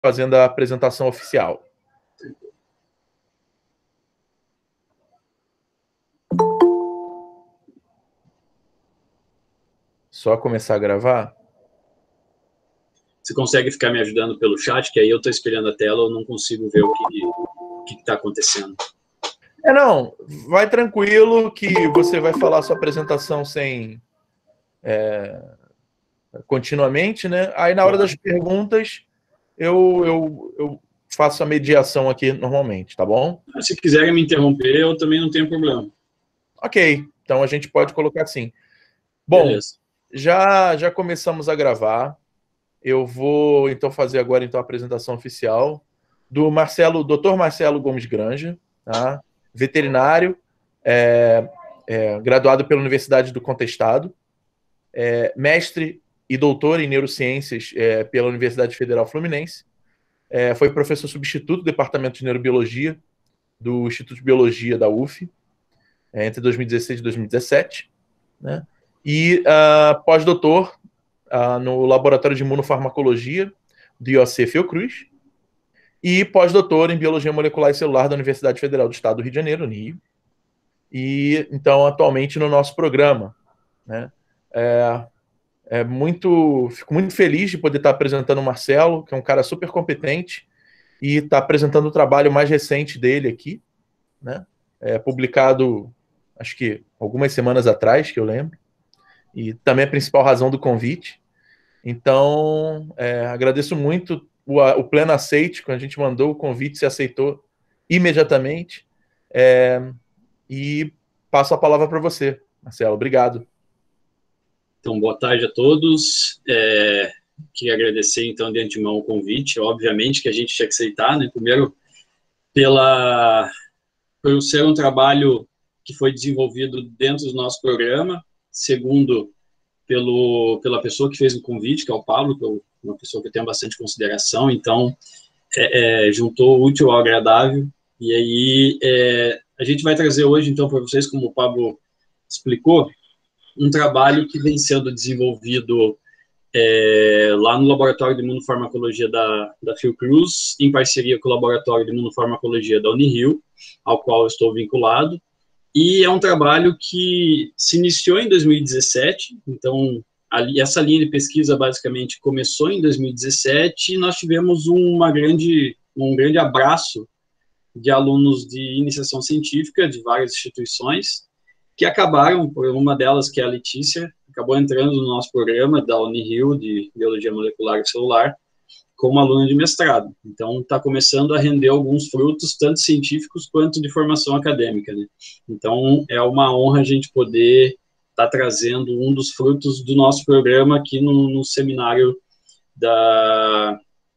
fazendo a apresentação oficial. Só começar a gravar? Você consegue ficar me ajudando pelo chat, que aí eu estou espelhando a tela, eu não consigo ver o que está acontecendo. Não, vai tranquilo que você vai falar sua apresentação sem continuamente, né? Aí na hora das perguntas eu faço a mediação aqui normalmente, tá bom? Se quiserem me interromper, eu também não tenho problema. Ok, então a gente pode colocar assim. Bom, beleza. Já começamos a gravar. Eu vou então fazer agora então a apresentação oficial do Dr. Marcelo Gomes Granja, tá? Veterinário, graduado pela Universidade do Contestado, mestre e doutor em neurociências pela Universidade Federal Fluminense, foi professor substituto do Departamento de Neurobiologia do Instituto de Biologia da UF, entre 2016 e 2017, né? E pós-doutor no Laboratório de Imunofarmacologia do IOC Fiocruz, e pós-doutor em Biologia Molecular e Celular da Universidade Federal do Estado do Rio de Janeiro, no Rio. E, então, atualmente no nosso programa, né? Fico muito feliz de poder estar apresentando o Marcelo, que é um cara super competente, e está apresentando o trabalho mais recente dele aqui, né? Publicado, acho que algumas semanas atrás, que eu lembro, e também a principal razão do convite. Então, agradeço muito o pleno aceite, quando a gente mandou o convite, se aceitou imediatamente, e passo a palavra para você, Marcelo. Obrigado. Então, boa tarde a todos. Queria agradecer, então, de antemão o convite. Obviamente que a gente tinha que aceitar, né? Primeiro, por ser um trabalho que foi desenvolvido dentro do nosso programa. Segundo, pela pessoa que fez o convite, que é o Pablo, que é uma pessoa que eu tenho bastante consideração. Então, juntou o útil ao agradável. E aí, a gente vai trazer hoje, então, para vocês, como o Pablo explicou, um trabalho que vem sendo desenvolvido lá no Laboratório de Imunofarmacologia da Fiocruz, em parceria com o Laboratório de Imunofarmacologia da Unirio, ao qual eu estou vinculado. E é um trabalho que se iniciou em 2017, então essa linha de pesquisa basicamente começou em 2017 e nós tivemos um grande abraço de alunos de iniciação científica de várias instituições que acabaram, por uma delas, que é a Letícia, acabou entrando no nosso programa da Unirio de Biologia Molecular e Celular como aluna de mestrado. Então, está começando a render alguns frutos, tanto científicos quanto de formação acadêmica, né? Então, é uma honra a gente poder estar trazendo um dos frutos do nosso programa aqui no seminário da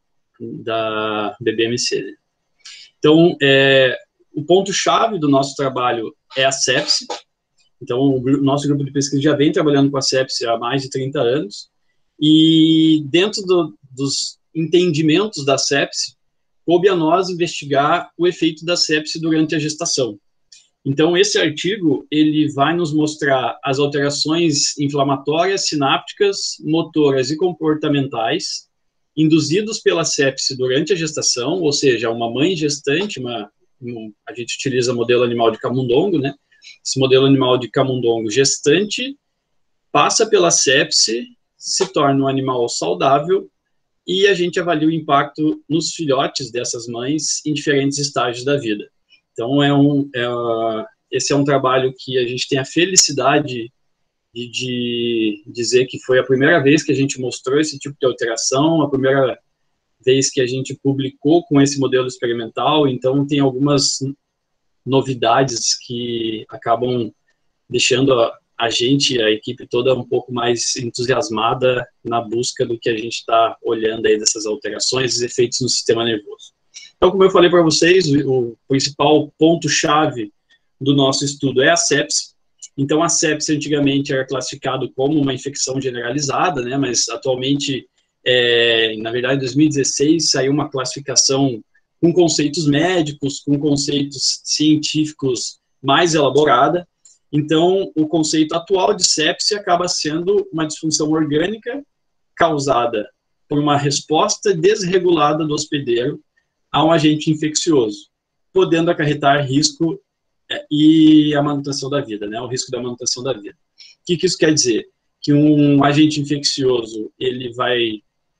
BBMC, né? Então, o ponto-chave do nosso trabalho é a sepse. Então, o nosso grupo de pesquisa já vem trabalhando com a sepse há mais de 30 anos, e dentro dos entendimentos da sepse, coube a nós investigar o efeito da sepse durante a gestação. Então, esse artigo, ele vai nos mostrar as alterações inflamatórias, sinápticas, motoras e comportamentais induzidos pela sepse durante a gestação, ou seja, uma mãe gestante, a gente utiliza modelo animal de camundongo, né? Esse modelo animal de camundongo gestante passa pela sepse, se torna um animal saudável, e a gente avalia o impacto nos filhotes dessas mães em diferentes estágios da vida. Então, esse é um trabalho que a gente tem a felicidade de dizer que foi a primeira vez que a gente mostrou esse tipo de alteração, a primeira vez que a gente publicou com esse modelo experimental. Então, tem algumas novidades que acabam deixando a gente, a equipe toda, um pouco mais entusiasmada na busca do que a gente está olhando aí dessas alterações e efeitos no sistema nervoso. Então, como eu falei para vocês, o principal ponto-chave do nosso estudo é a sepse. Então, a sepse antigamente era classificado como uma infecção generalizada, né, mas atualmente, na verdade, em 2016, saiu uma classificação com conceitos médicos, com conceitos científicos mais elaborada. Então, o conceito atual de sepse acaba sendo uma disfunção orgânica causada por uma resposta desregulada do hospedeiro a um agente infeccioso, podendo acarretar risco e a manutenção da vida, né? O risco da manutenção da vida. O que isso quer dizer? Que um agente infeccioso, ele vai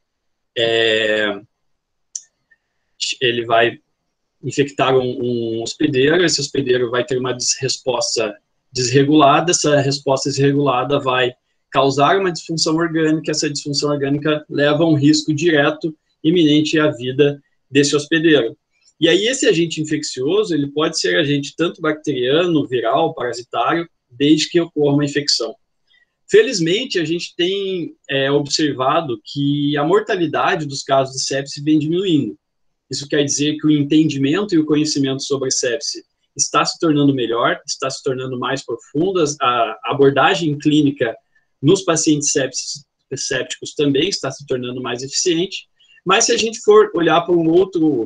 infectar um hospedeiro, esse hospedeiro vai ter uma resposta desregulada, essa resposta desregulada vai causar uma disfunção orgânica, essa disfunção orgânica leva a um risco direto, iminente à vida desse hospedeiro. E aí esse agente infeccioso, ele pode ser agente tanto bacteriano, viral, parasitário, desde que ocorra uma infecção. Felizmente, a gente tem observado que a mortalidade dos casos de sepse vem diminuindo. Isso quer dizer que o entendimento e o conhecimento sobre sepse está se tornando melhor, está se tornando mais profunda, a abordagem clínica nos pacientes sépticos também está se tornando mais eficiente, mas se a gente for olhar para uma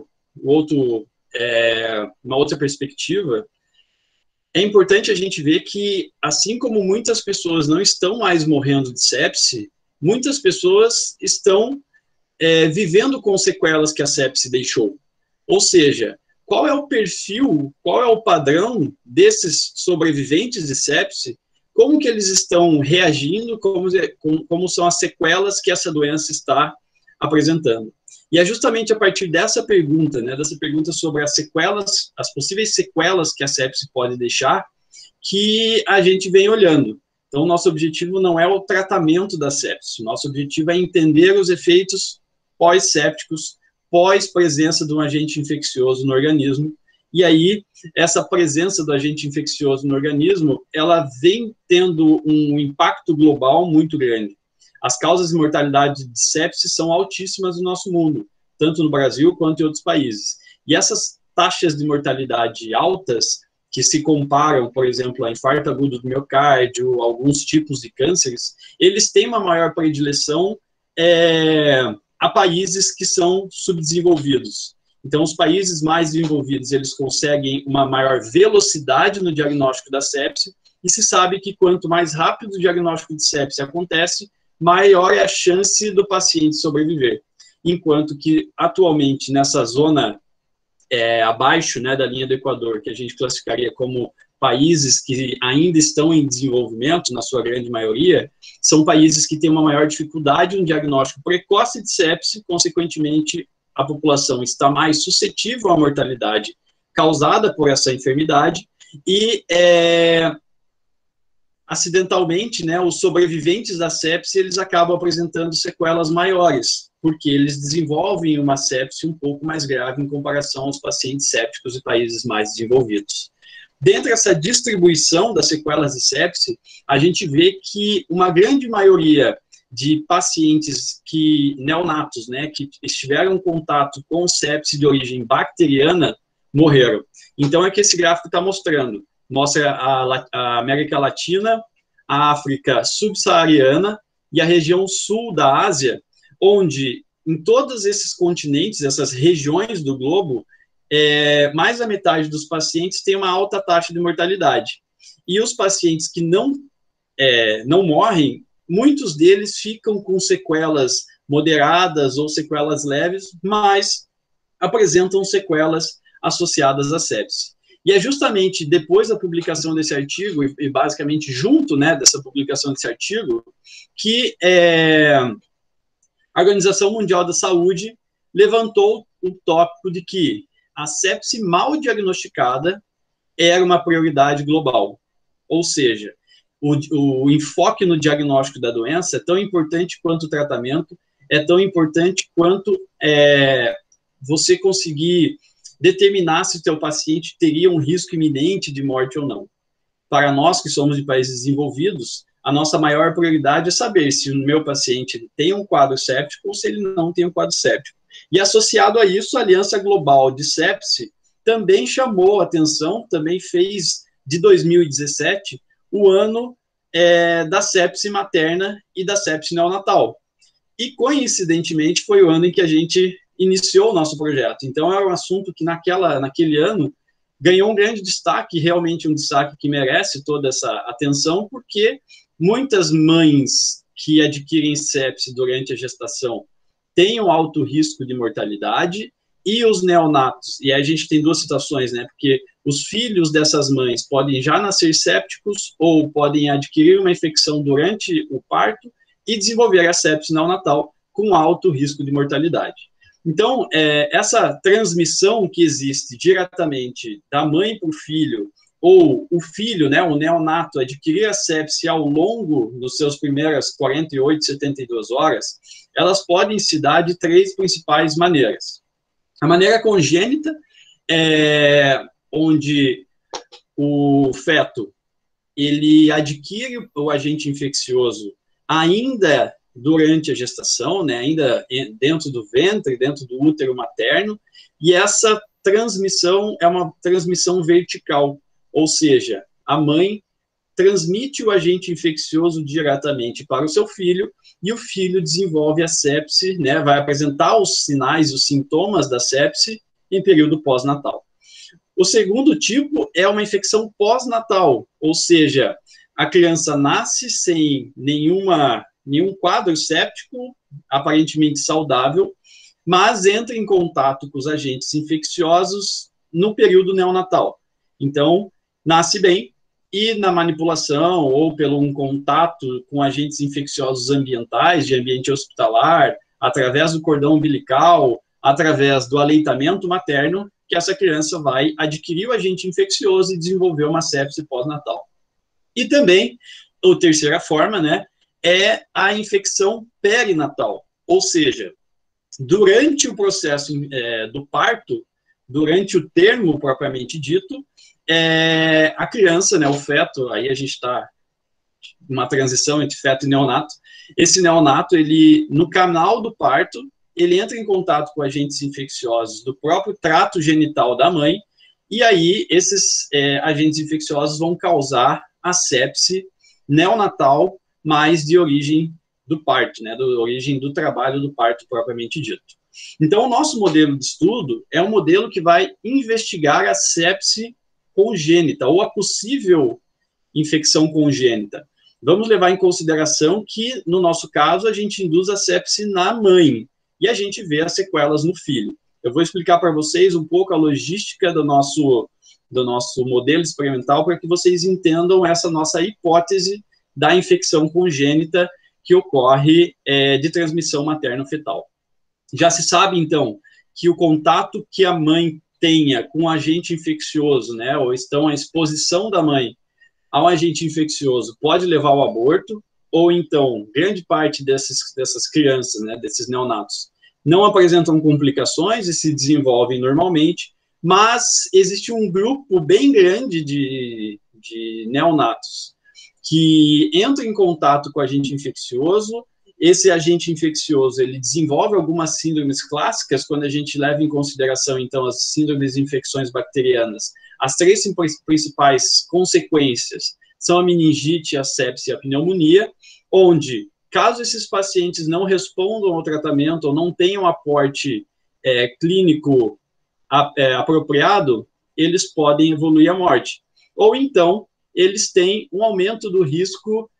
outra perspectiva, é importante a gente ver que, assim como muitas pessoas não estão mais morrendo de sepse, muitas pessoas estão vivendo com sequelas que a sepse deixou. Ou seja, qual é o perfil, qual é o padrão desses sobreviventes de sepse, como que eles estão reagindo, como são as sequelas que essa doença está apresentando. E é justamente a partir dessa pergunta, né, dessa pergunta sobre as sequelas, as possíveis sequelas que a sepse pode deixar, que a gente vem olhando. Então, nosso objetivo não é o tratamento da sepse, nosso objetivo é entender os efeitos pós-sépticos, pós-presença de um agente infeccioso no organismo. E aí, essa presença do agente infeccioso no organismo, ela vem tendo um impacto global muito grande. As causas de mortalidade de sepse são altíssimas no nosso mundo, tanto no Brasil quanto em outros países. E essas taxas de mortalidade altas, que se comparam, por exemplo, a infarto agudo do miocárdio, alguns tipos de cânceres, eles têm uma maior predileção a países que são subdesenvolvidos. Então, os países mais desenvolvidos, eles conseguem uma maior velocidade no diagnóstico da sepse, e se sabe que quanto mais rápido o diagnóstico de sepse acontece, maior é a chance do paciente sobreviver. Enquanto que, atualmente, nessa zona abaixo, né, da linha do Equador, que a gente classificaria como países que ainda estão em desenvolvimento, na sua grande maioria, são países que têm uma maior dificuldade no diagnóstico precoce de sepse, consequentemente, a população está mais suscetível à mortalidade causada por essa enfermidade e, acidentalmente, né, os sobreviventes da sepse, eles acabam apresentando sequelas maiores, porque eles desenvolvem uma sepse um pouco mais grave em comparação aos pacientes sépticos de países mais desenvolvidos. Dentro dessa distribuição das sequelas de sepse, a gente vê que uma grande maioria de pacientes neonatos, né, que estiveram em contato com sepse de origem bacteriana, morreram. Então, é que esse gráfico está mostrando. Mostra a América Latina, a África subsaariana e a região sul da Ásia, onde em todos esses continentes, essas regiões do globo, mais da metade dos pacientes tem uma alta taxa de mortalidade. E os pacientes que não morrem, muitos deles ficam com sequelas moderadas ou sequelas leves, mas apresentam sequelas associadas à sepse. E é justamente depois da publicação desse artigo, e basicamente junto, né, dessa publicação desse artigo, que a Organização Mundial da Saúde levantou o tópico de que a sepse mal diagnosticada era uma prioridade global. Ou seja, o enfoque no diagnóstico da doença é tão importante quanto o tratamento, é tão importante quanto você conseguir determinar se o teu paciente teria um risco iminente de morte ou não. Para nós que somos de países desenvolvidos, a nossa maior prioridade é saber se o meu paciente tem um quadro séptico ou se ele não tem um quadro séptico. E associado a isso, a Aliança Global de Sepse também chamou a atenção, também fez de 2017 o ano da sepse materna e da sepse neonatal. E, coincidentemente, foi o ano em que a gente iniciou o nosso projeto. Então, é um assunto que naquele ano ganhou um grande destaque, realmente um destaque que merece toda essa atenção, porque muitas mães que adquirem sepse durante a gestação tenham alto risco de mortalidade, e os neonatos, e aí a gente tem duas situações, né, porque os filhos dessas mães podem já nascer sépticos ou podem adquirir uma infecção durante o parto e desenvolver a sepse neonatal com alto risco de mortalidade. Então, essa transmissão que existe diretamente da mãe para o filho, ou o filho, né, o neonato, adquirir a sepse ao longo dos seus primeiras 48, 72 horas, elas podem se dar de três principais maneiras. A maneira congênita é onde o feto ele adquire o agente infeccioso ainda durante a gestação, né, ainda dentro do ventre, dentro do útero materno, e essa transmissão é uma transmissão vertical, ou seja, a mãe transmite o agente infeccioso diretamente para o seu filho, e o filho desenvolve a sepse, né, vai apresentar os sinais, os sintomas da sepse em período pós-natal. O segundo tipo é uma infecção pós-natal, ou seja, a criança nasce sem nenhum quadro séptico, aparentemente saudável, mas entra em contato com os agentes infecciosos no período neonatal. Então, nasce bem, e na manipulação ou pelo um contato com agentes infecciosos ambientais, de ambiente hospitalar, através do cordão umbilical, através do aleitamento materno, que essa criança vai adquirir o agente infeccioso e desenvolver uma sepse pós-natal. E também, a terceira forma, né, é a infecção perinatal, ou seja, durante o processo do parto, durante o termo propriamente dito, a criança, né, o feto, aí a gente está uma transição entre feto e neonato, esse neonato, ele, no canal do parto, ele entra em contato com agentes infecciosos do próprio trato genital da mãe, e aí esses agentes infecciosos vão causar a sepse neonatal, mas de origem do parto, né, de origem do trabalho do parto propriamente dito. Então, o nosso modelo de estudo é um modelo que vai investigar a sepse congênita, ou a possível infecção congênita. Vamos levar em consideração que, no nosso caso, a gente induz a sepse na mãe, e a gente vê as sequelas no filho. Eu vou explicar para vocês um pouco a logística do nosso modelo experimental para que vocês entendam essa nossa hipótese da infecção congênita que ocorre de transmissão materno-fetal. Já se sabe, então, que o contato que a mãe tenha com um agente infeccioso, né, ou então a exposição da mãe a um agente infeccioso pode levar ao aborto, ou então, grande parte dessas crianças, né, desses neonatos, não apresentam complicações e se desenvolvem normalmente, mas existe um grupo bem grande de neonatos que entra em contato com o agente infeccioso. Esse agente infeccioso, ele desenvolve algumas síndromes clássicas, quando a gente leva em consideração, então, as síndromes de infecções bacterianas. As três principais consequências são a meningite, a sepse e a pneumonia, onde, caso esses pacientes não respondam ao tratamento ou não tenham aporte clínico apropriado, eles podem evoluir à morte. Ou então, eles têm um aumento do risco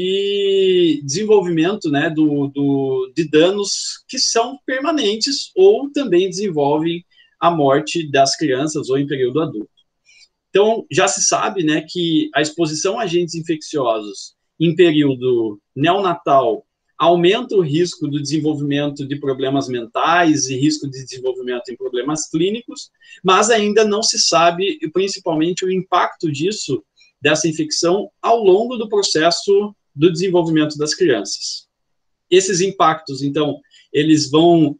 de desenvolvimento, né, de danos que são permanentes ou também desenvolvem a morte das crianças ou em período adulto. Então, já se sabe, né, que a exposição a agentes infecciosos em período neonatal aumenta o risco do desenvolvimento de problemas mentais e risco de desenvolvimento em problemas clínicos, mas ainda não se sabe, principalmente, o impacto disso, dessa infecção, ao longo do processo do desenvolvimento das crianças. Esses impactos, então, eles vão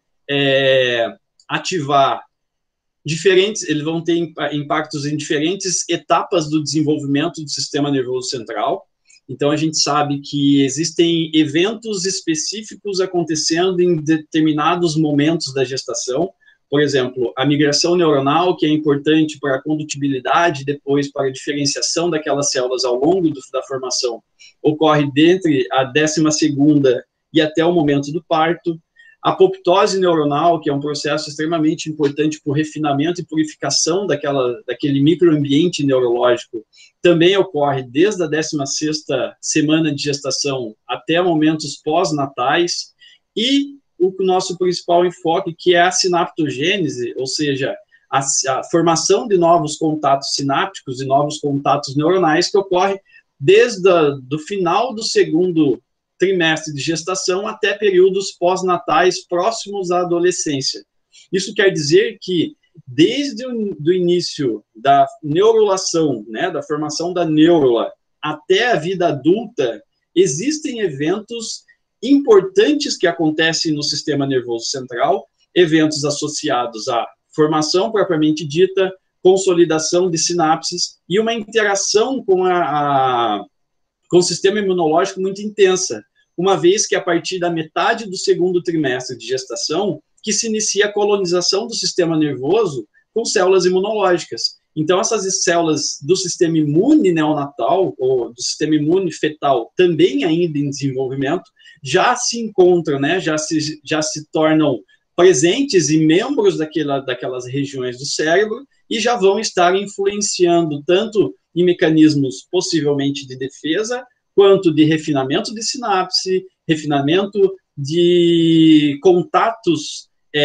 ativar eles vão ter impactos em diferentes etapas do desenvolvimento do sistema nervoso central. Então, a gente sabe que existem eventos específicos acontecendo em determinados momentos da gestação. Por exemplo, a migração neuronal, que é importante para a condutibilidade, depois para a diferenciação daquelas células ao longo da formação, ocorre dentre a 12ª e até o momento do parto. A apoptose neuronal, que é um processo extremamente importante para o refinamento e purificação daquele microambiente neurológico, também ocorre desde a 16ª semana de gestação até momentos pós-natais. E o nosso principal enfoque, que é a sinaptogênese, ou seja, a formação de novos contatos sinápticos e novos contatos neuronais que ocorre desde o final do segundo trimestre de gestação até períodos pós-natais próximos à adolescência. Isso quer dizer que, desde o início da neurulação, né, da formação da neurula, até a vida adulta, existem eventos importantes que acontecem no sistema nervoso central, eventos associados à formação propriamente dita, consolidação de sinapses e uma interação com o sistema imunológico muito intensa, uma vez que a partir da metade do segundo trimestre de gestação, que se inicia a colonização do sistema nervoso com células imunológicas. Então, essas células do sistema imune neonatal, ou do sistema imune fetal, também ainda em desenvolvimento, já se encontram, né, já se tornam presentes e membros daquelas regiões do cérebro e já vão estar influenciando tanto em mecanismos possivelmente de defesa, quanto de refinamento de sinapse, refinamento de contatos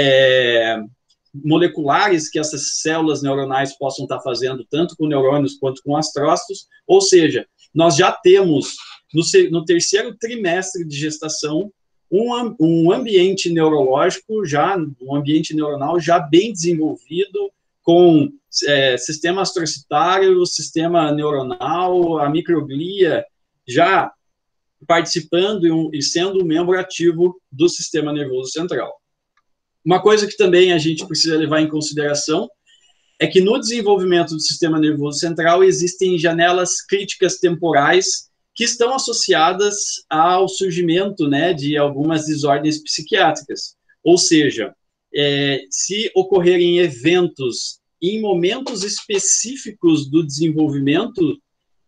moleculares que essas células neuronais possam estar fazendo, tanto com neurônios quanto com astrócitos. Ou seja, nós já temos, no terceiro trimestre de gestação, um ambiente neurológico, um ambiente neuronal já bem desenvolvido, com sistema astrocitário, sistema neuronal, a microglia já participando e sendo um membro ativo do sistema nervoso central. Uma coisa que também a gente precisa levar em consideração é que no desenvolvimento do sistema nervoso central existem janelas críticas temporais que estão associadas ao surgimento, né, de algumas desordens psiquiátricas. Ou seja, se ocorrerem eventos em momentos específicos do desenvolvimento,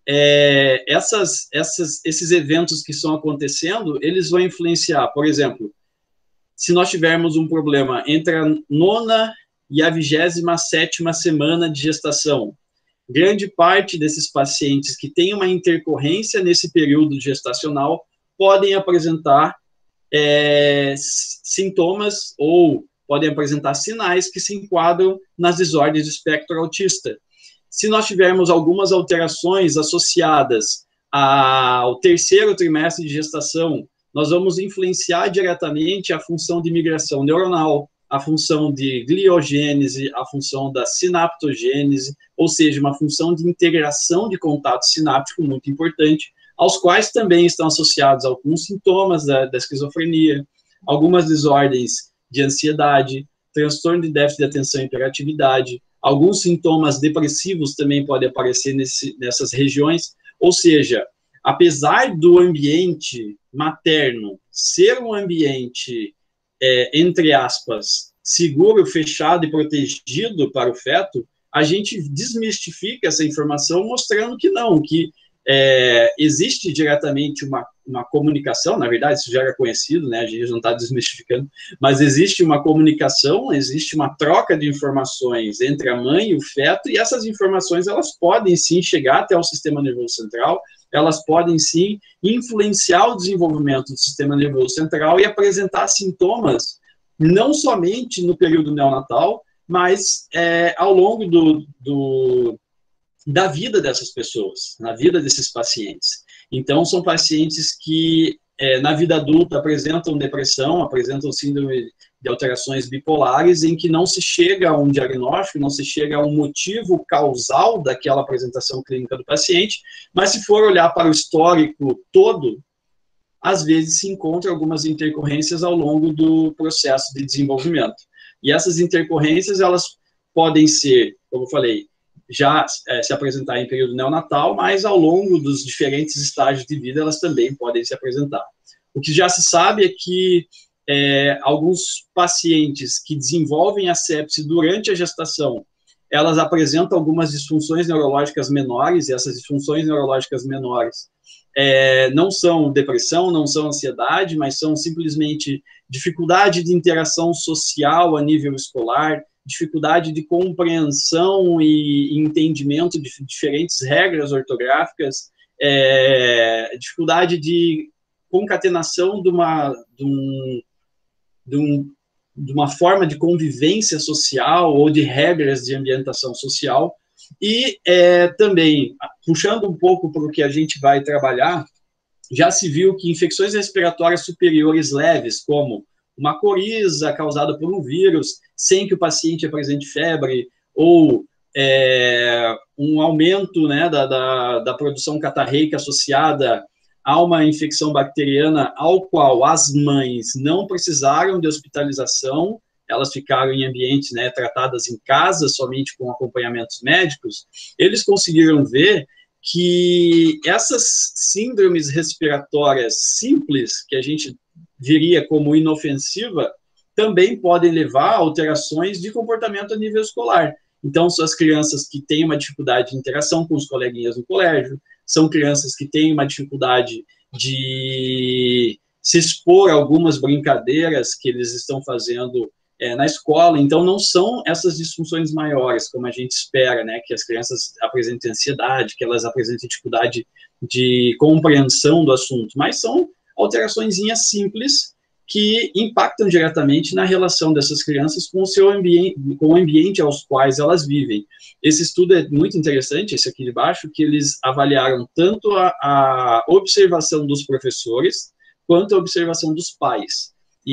esses eventos que estão acontecendo, eles vão influenciar, por exemplo, se nós tivermos um problema entre a 9ª e a 27ª semana de gestação, grande parte desses pacientes que têm uma intercorrência nesse período gestacional podem apresentar sintomas ou podem apresentar sinais que se enquadram nas desordens do espectro autista. Se nós tivermos algumas alterações associadas ao terceiro trimestre de gestação, nós vamos influenciar diretamente a função de migração neuronal, a função de gliogênese, a função da sinaptogênese, ou seja, uma função de integração de contato sináptico muito importante, aos quais também estão associados alguns sintomas da esquizofrenia, algumas desordens de ansiedade, transtorno de déficit de atenção e hiperatividade, alguns sintomas depressivos também podem aparecer nessas regiões, ou seja, apesar do ambiente materno ser um ambiente, entre aspas, seguro, fechado e protegido para o feto, a gente desmistifica essa informação mostrando que não, que existe diretamente uma comunicação, na verdade isso já era conhecido, né, a gente não está desmistificando, mas existe uma comunicação, existe uma troca de informações entre a mãe e o feto, e essas informações elas podem sim chegar até o sistema nervoso central, elas podem sim influenciar o desenvolvimento do sistema nervoso central e apresentar sintomas não somente no período neonatal, mas ao longo da vida dessas pessoas, na vida desses pacientes. Então, são pacientes que, na vida adulta, apresentam depressão, apresentam síndrome de alterações bipolares, em que não se chega a um diagnóstico, não se chega a um motivo causal daquela apresentação clínica do paciente, mas se for olhar para o histórico todo, às vezes se encontram algumas intercorrências ao longo do processo de desenvolvimento. E essas intercorrências, elas podem ser, como eu falei, já se apresentar em período neonatal, mas ao longo dos diferentes estágios de vida, elas também podem se apresentar. O que já se sabe é que alguns pacientes que desenvolvem a sepse durante a gestação, elas apresentam algumas disfunções neurológicas menores, e essas disfunções neurológicas menores não são depressão, não são ansiedade, mas são simplesmente dificuldade de interação social a nível escolar, dificuldade de compreensão e entendimento de diferentes regras ortográficas, dificuldade de concatenação de de uma forma de convivência social ou de regras de ambientação social. E também, puxando um pouco para o que a gente vai trabalhar, já se viu que infecções respiratórias superiores leves, como uma coriza causada por um vírus, sem que o paciente apresente febre, ou um aumento, né, da produção catarreica associada a uma infecção bacteriana, ao qual as mães não precisaram de hospitalização, elas ficaram em ambientes, né, tratadas em casa, somente com acompanhamentos médicos, eles conseguiram ver que essas síndromes respiratórias simples, que a gente viria como inofensiva, também podem levar a alterações de comportamento a nível escolar. Então, são as crianças que têm uma dificuldade de interação com os coleguinhas no colégio, são crianças que têm uma dificuldade de se expor a algumas brincadeiras que eles estão fazendo na escola. Então, não são essas disfunções maiores, como a gente espera, né, que as crianças apresentem ansiedade, que elas apresentem dificuldade de compreensão do assunto, mas são alteraçõezinhas simples que impactam diretamente na relação dessas crianças com o seu ambiente, com o ambiente aos quais elas vivem. Esse estudo é muito interessante, esse aqui de baixo, que eles avaliaram tanto a observação dos professores quanto a observação dos pais.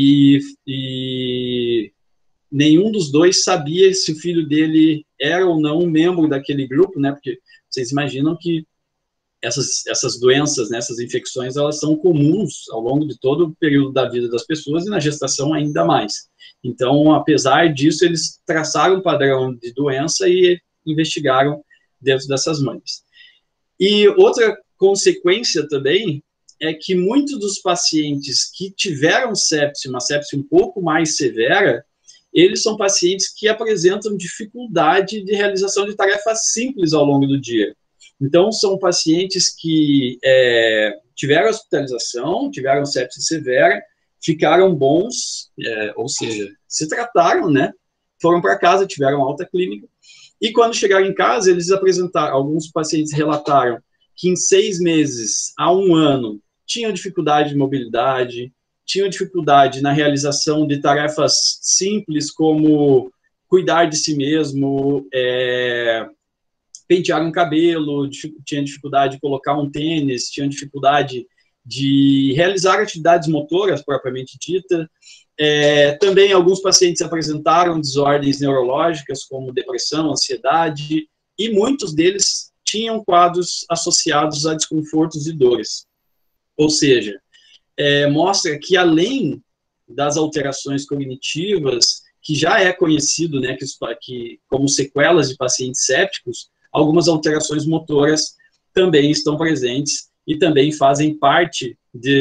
E nenhum dos dois sabia se o filho dele era ou não um membro daquele grupo, né? Porque vocês imaginam que essas doenças, né, essas infecções, elas são comuns ao longo de todo o período da vida das pessoas e na gestação ainda mais. Então, apesar disso, eles traçaram um padrão de doença e investigaram dentro dessas mães. E outra consequência também é que muitos dos pacientes que tiveram sepse, uma sepse um pouco mais severa, eles são pacientes que apresentam dificuldade de realização de tarefas simples ao longo do dia. Então, são pacientes que tiveram hospitalização, tiveram sepse severa, ficaram bons, ou seja, se trataram, né? Foram para casa, tiveram alta clínica, e quando chegaram em casa, eles apresentaram, alguns pacientes relataram que em 6 meses a 1 ano tinham dificuldade de mobilidade, tinham dificuldade na realização de tarefas simples como cuidar de si mesmo, pentear um cabelo, tinha dificuldade de colocar um tênis, tinha dificuldade de realizar atividades motoras propriamente dita. Também alguns pacientes apresentaram desordens neurológicas como depressão, ansiedade, e muitos deles tinham quadros associados a desconfortos e dores. Ou seja, mostra que além das alterações cognitivas, que já é conhecido, né, que como sequelas de pacientes sépticos, algumas alterações motoras também estão presentes e também fazem parte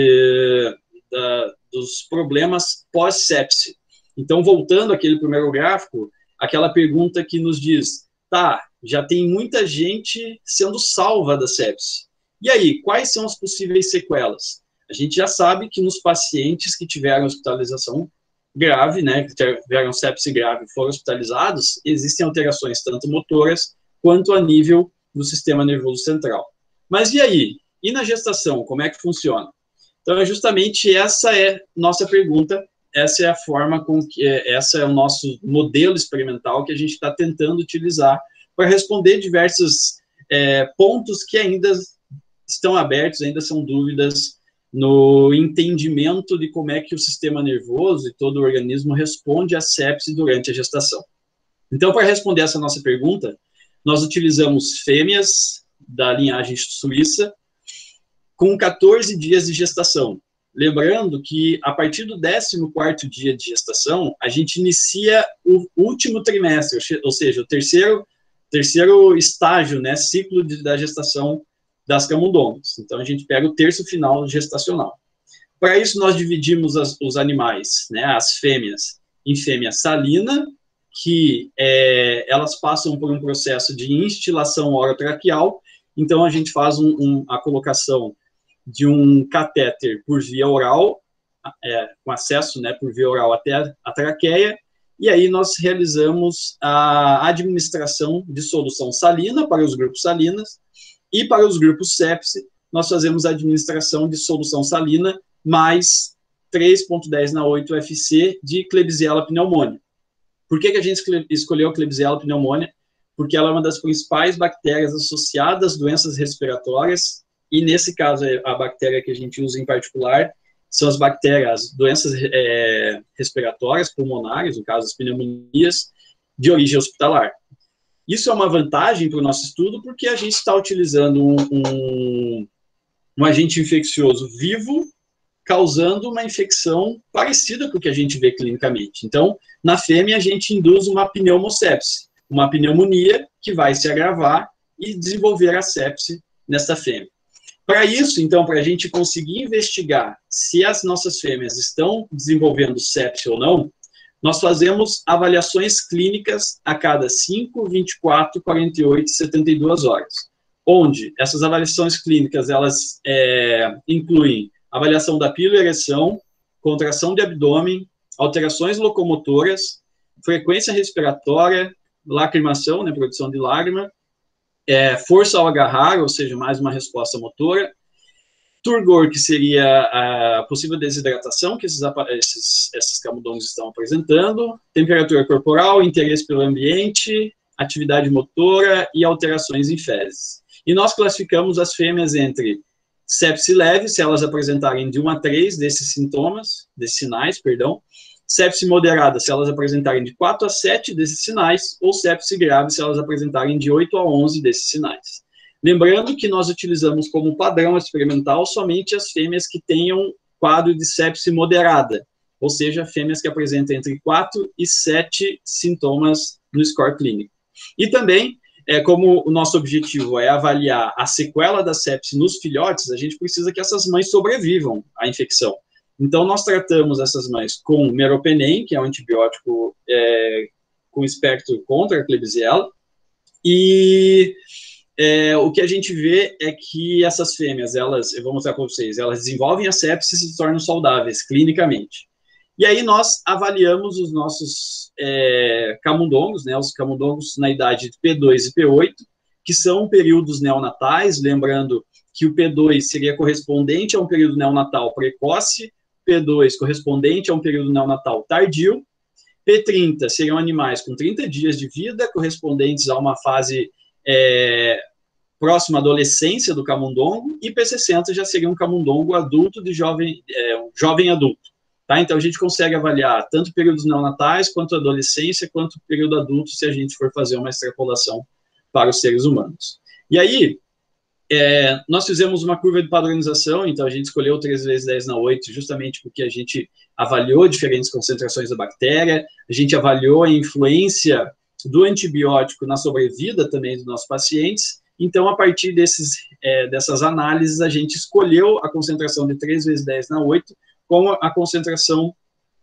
dos problemas pós-sepse. Então, voltando àquele primeiro gráfico, aquela pergunta que nos diz, tá, já tem muita gente sendo salva da sepse. E aí, quais são as possíveis sequelas? A gente já sabe que nos pacientes que tiveram hospitalização grave, né, que tiveram sepse grave e foram hospitalizados, existem alterações tanto motoras quanto a nível do sistema nervoso central. Mas e aí? E na gestação, como é que funciona? Então, justamente essa é nossa pergunta, essa é a forma essa é o nosso modelo experimental que a gente está tentando utilizar para responder diversos pontos que ainda estão abertos, ainda são dúvidas no entendimento de como é que o sistema nervoso e todo o organismo responde à sepse durante a gestação. Então, para responder essa nossa pergunta, nós utilizamos fêmeas da linhagem suíça com 14 dias de gestação. Lembrando que, a partir do 14º dia de gestação, a gente inicia o último trimestre, ou seja, o terceiro estágio, né, ciclo da gestação das camundongos. Então, a gente pega o terço final gestacional. Para isso, nós dividimos os animais, né, as fêmeas, em fêmea salina, que elas passam por um processo de instilação orotraqueal. Então, a gente faz a colocação de um catéter por via oral, com acesso, né, por via oral até a traqueia, e aí nós realizamos a administração de solução salina para os grupos salinas, e para os grupos sepse, nós fazemos a administração de solução salina mais 3.10 na 8 UFC de Klebsiella pneumoniae. Por que a gente escolheu a Klebsiella pneumoniae? Porque ela é uma das principais bactérias associadas às doenças respiratórias, e nesse caso, a bactéria que a gente usa em particular são as bactérias, doenças respiratórias pulmonares, no caso as pneumonias, de origem hospitalar. Isso é uma vantagem para o nosso estudo, porque a gente está utilizando um agente infeccioso vivo, causando uma infecção parecida com o que a gente vê clinicamente. Então, na fêmea, a gente induz uma pneumocepse, uma pneumonia que vai se agravar e desenvolver a sepse nesta fêmea. Para isso, então, para a gente conseguir investigar se as nossas fêmeas estão desenvolvendo sepse ou não, nós fazemos avaliações clínicas a cada 5, 24, 48 e 72 horas, onde essas avaliações clínicas, elas incluem avaliação da piloereção, contração de abdômen, alterações locomotoras, frequência respiratória, lacrimação, né, produção de lágrima, força ao agarrar, ou seja, mais uma resposta motora, turgor, que seria a possível desidratação que esses camundongos estão apresentando, temperatura corporal, interesse pelo ambiente, atividade motora e alterações em fezes. E nós classificamos as fêmeas entre sepse leve, se elas apresentarem de 1 a 3 desses sinais, sepse moderada, se elas apresentarem de 4 a 7 desses sinais, ou sepse grave, se elas apresentarem de 8 a 11 desses sinais. Lembrando que nós utilizamos como padrão experimental somente as fêmeas que tenham quadro de sepse moderada, ou seja, fêmeas que apresentam entre 4 e 7 sintomas no score clínico. E também, como o nosso objetivo é avaliar a sequela da sepse nos filhotes, a gente precisa que essas mães sobrevivam à infecção. Então, nós tratamos essas mães com meropenem, que é um antibiótico com espectro contra a Klebsiella, e o que a gente vê é que essas fêmeas, eu vou mostrar para vocês, elas desenvolvem a sepse e se tornam saudáveis clinicamente. E aí nós avaliamos os nossos camundongos, né, os camundongos na idade de P2 e P8, que são períodos neonatais, lembrando que o P2 seria correspondente a um período neonatal precoce, P2 correspondente a um período neonatal tardio, P30 seriam animais com 30 dias de vida, correspondentes a uma fase próxima à adolescência do camundongo, e P60 já seria um camundongo adulto de jovem adulto. Tá? Então, a gente consegue avaliar tanto períodos neonatais, quanto adolescência, quanto período adulto, se a gente for fazer uma extrapolação para os seres humanos. E aí, nós fizemos uma curva de padronização, então a gente escolheu 3 vezes 10 na 8, justamente porque a gente avaliou diferentes concentrações da bactéria, a gente avaliou a influência do antibiótico na sobrevida também dos nossos pacientes. Então, a partir dessas análises, a gente escolheu a concentração de 3 vezes 10 na 8 como a concentração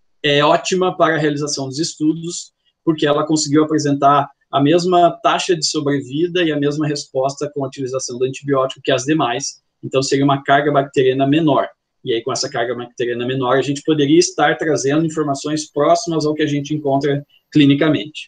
ótima para a realização dos estudos, porque ela conseguiu apresentar a mesma taxa de sobrevida e a mesma resposta com a utilização do antibiótico que as demais. Então, seria uma carga bacteriana menor. E aí, com essa carga bacteriana menor, a gente poderia estar trazendo informações próximas ao que a gente encontra clinicamente.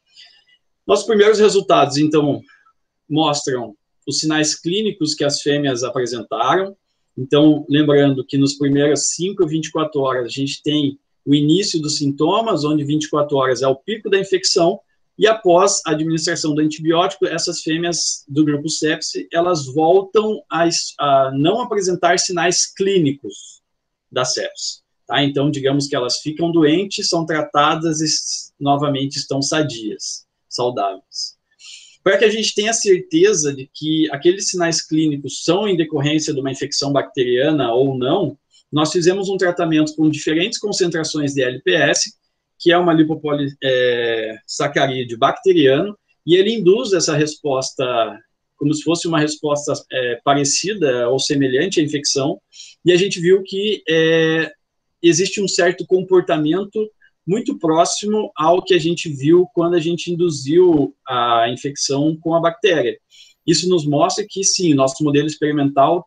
Nossos primeiros resultados, então, mostram os sinais clínicos que as fêmeas apresentaram. Então, lembrando que nos primeiros 5 a 24 horas, a gente tem o início dos sintomas, onde 24 horas é o pico da infecção, e após a administração do antibiótico, essas fêmeas do grupo sepse, elas voltam a não apresentar sinais clínicos da sepse. Tá? Então, digamos que elas ficam doentes, são tratadas e novamente estão sadias, saudáveis. Para que a gente tenha certeza de que aqueles sinais clínicos são em decorrência de uma infecção bacteriana ou não, nós fizemos um tratamento com diferentes concentrações de LPS, que é uma lipopolissacarídeo bacteriano, e ele induz essa resposta como se fosse uma resposta parecida ou semelhante à infecção, e a gente viu que existe um certo comportamento muito próximo ao que a gente viu quando a gente induziu a infecção com a bactéria. Isso nos mostra que, sim, nosso modelo experimental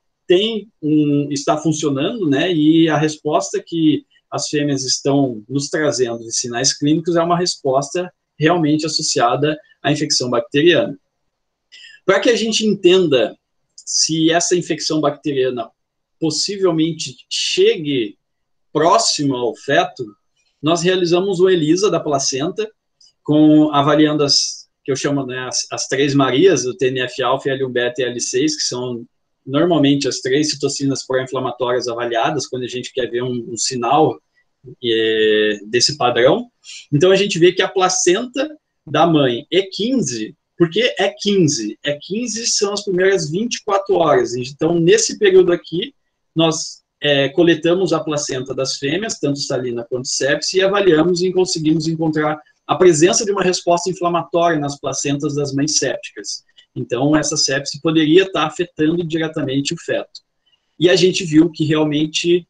está funcionando, né, e a resposta que as fêmeas estão nos trazendo de sinais clínicos é uma resposta realmente associada à infecção bacteriana. Para que a gente entenda se essa infecção bacteriana possivelmente chegue próximo ao feto, nós realizamos o ELISA da placenta, avaliando que eu chamo, né, as 3 Marias, o TNF-alfa, L1-beta e L6, que são normalmente as 3 citocinas pró-inflamatórias avaliadas, quando a gente quer ver um sinal desse padrão. Então, a gente vê que a placenta da mãe E15, porque E15 são as primeiras 24 horas. Então, nesse período aqui, nós coletamos a placenta das fêmeas, tanto salina quanto sepse, e avaliamos e conseguimos encontrar a presença de uma resposta inflamatória nas placentas das mães sépticas. Então, essa sepse poderia estar afetando diretamente o feto. E a gente viu que realmente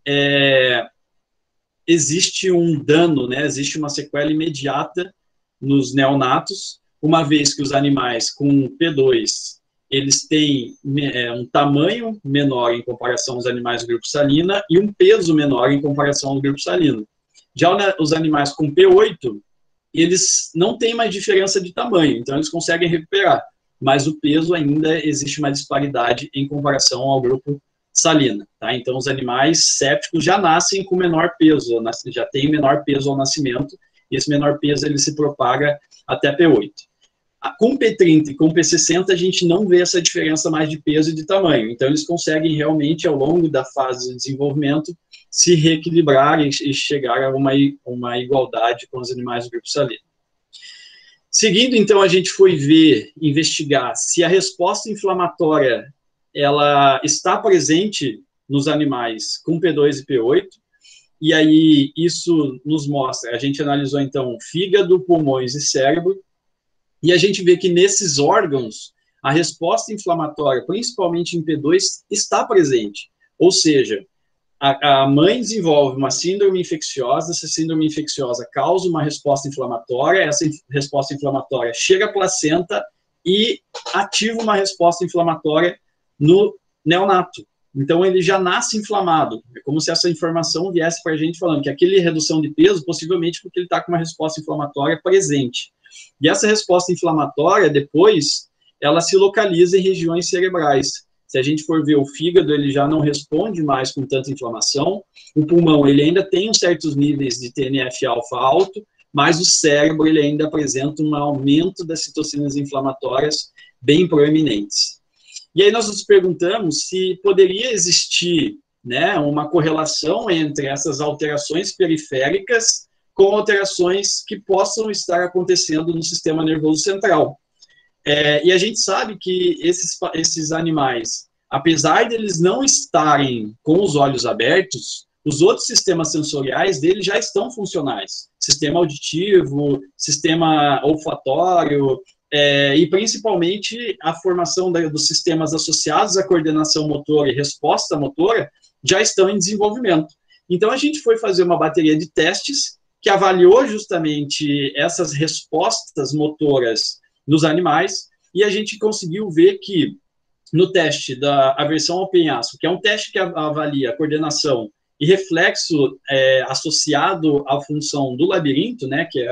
existe um dano, né? Existe uma sequela imediata nos neonatos, uma vez que os animais com P2, eles têm um tamanho menor em comparação aos animais do grupo salina e um peso menor em comparação ao grupo salina. Já os animais com P8, eles não têm mais diferença de tamanho, então eles conseguem recuperar, mas o peso ainda existe uma disparidade em comparação ao grupo salina, tá? Então os animais sépticos já nascem com menor peso, já tem menor peso ao nascimento, e esse menor peso ele se propaga até P8. Com P30 e com P60 a gente não vê essa diferença mais de peso e de tamanho, então eles conseguem realmente ao longo da fase de desenvolvimento se reequilibrar e chegar a uma igualdade com os animais do grupo salino. Seguindo, então, a gente foi investigar se a resposta inflamatória ela está presente nos animais com P2 e P8, e aí isso nos mostra, a gente analisou, então, fígado, pulmões e cérebro, e a gente vê que nesses órgãos, a resposta inflamatória, principalmente em P2, está presente, ou seja, a mãe desenvolve uma síndrome infecciosa, essa síndrome infecciosa causa uma resposta inflamatória, essa resposta inflamatória chega à placenta e ativa uma resposta inflamatória no neonato. Então, ele já nasce inflamado. É como se essa informação viesse para a gente falando que aquele redução de peso, possivelmente porque ele está com uma resposta inflamatória presente. E essa resposta inflamatória, depois, ela se localiza em regiões cerebrais. Se a gente for ver o fígado, ele já não responde mais com tanta inflamação. O pulmão, ele ainda tem certos níveis de TNF-alfa alto, mas o cérebro, ele ainda apresenta um aumento das citocinas inflamatórias bem proeminentes. E aí nós nos perguntamos se poderia existir, né, uma correlação entre essas alterações periféricas com alterações que possam estar acontecendo no sistema nervoso central. E a gente sabe que esses animais, apesar de eles não estarem com os olhos abertos, os outros sistemas sensoriais deles já estão funcionais. Sistema auditivo, sistema olfatório, e principalmente a formação dos sistemas associados à coordenação motora e resposta motora já estão em desenvolvimento. Então a gente foi fazer uma bateria de testes que avaliou justamente essas respostas motoras nos animais, e a gente conseguiu ver que no teste da aversão ao penhasco, que é um teste que avalia a coordenação e reflexo associado à função do labirinto, né, que é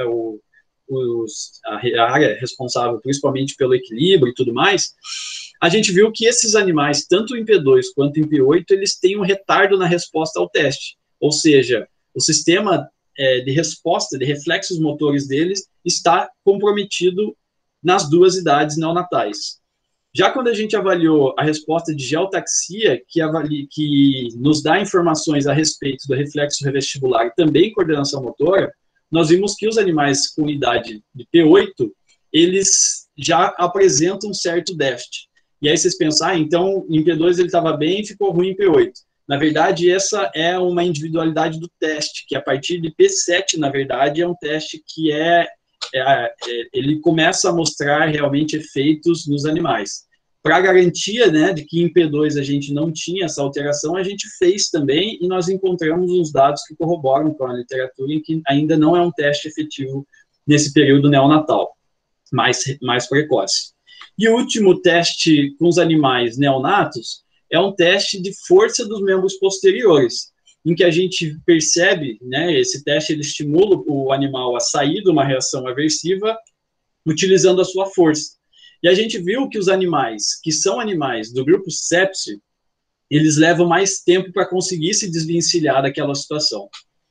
a área responsável principalmente pelo equilíbrio e tudo mais, a gente viu que esses animais, tanto em P2 quanto em P8, eles têm um retardo na resposta ao teste, ou seja, o sistema de resposta, de reflexos motores deles, está comprometido nas duas idades neonatais. Já quando a gente avaliou a resposta de geotaxia, que nos dá informações a respeito do reflexo revestibular e também coordenação motora, nós vimos que os animais com idade de P8, eles já apresentam um certo déficit. E aí vocês pensam, então em P2 ele estava bem e ficou ruim em P8. Na verdade, essa é uma individualidade do teste, que a partir de P7, na verdade, é um teste que ele começa a mostrar realmente efeitos nos animais. Para garantia, né, de que em P2 a gente não tinha essa alteração, a gente fez também e nós encontramos uns dados que corroboram com a literatura em que ainda não é um teste efetivo nesse período neonatal, mais precoce. E o último teste com os animais neonatos é um teste de força dos membros posteriores, em que a gente percebe, né, esse teste ele estimula o animal a sair de uma reação aversiva utilizando a sua força. E a gente viu que os animais, que são animais do grupo sepse, eles levam mais tempo para conseguir se desvencilhar daquela situação.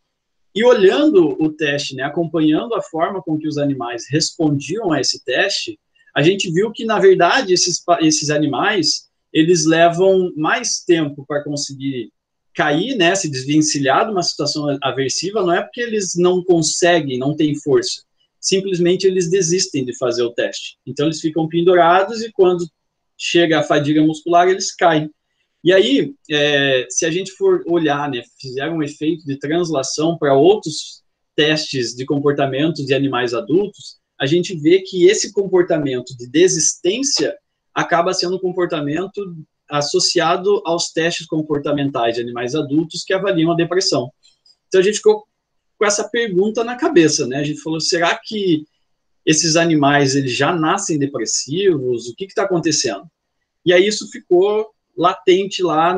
E olhando o teste, né, acompanhando a forma com que os animais respondiam a esse teste, a gente viu que, na verdade, esses animais, eles levam mais tempo para conseguir cair, né, se desvencilhar de uma situação aversiva, não é porque eles não conseguem, não têm força, simplesmente eles desistem de fazer o teste. Então, eles ficam pendurados e quando chega a fadiga muscular, eles caem. E aí, se a gente for olhar, né, fizer um efeito de translação para outros testes de comportamento de animais adultos, a gente vê que esse comportamento de desistência acaba sendo um comportamento associado aos testes comportamentais de animais adultos que avaliam a depressão. Então, a gente ficou com essa pergunta na cabeça, né? A gente falou, será que esses animais eles já nascem depressivos? O que está acontecendo? E aí isso ficou latente lá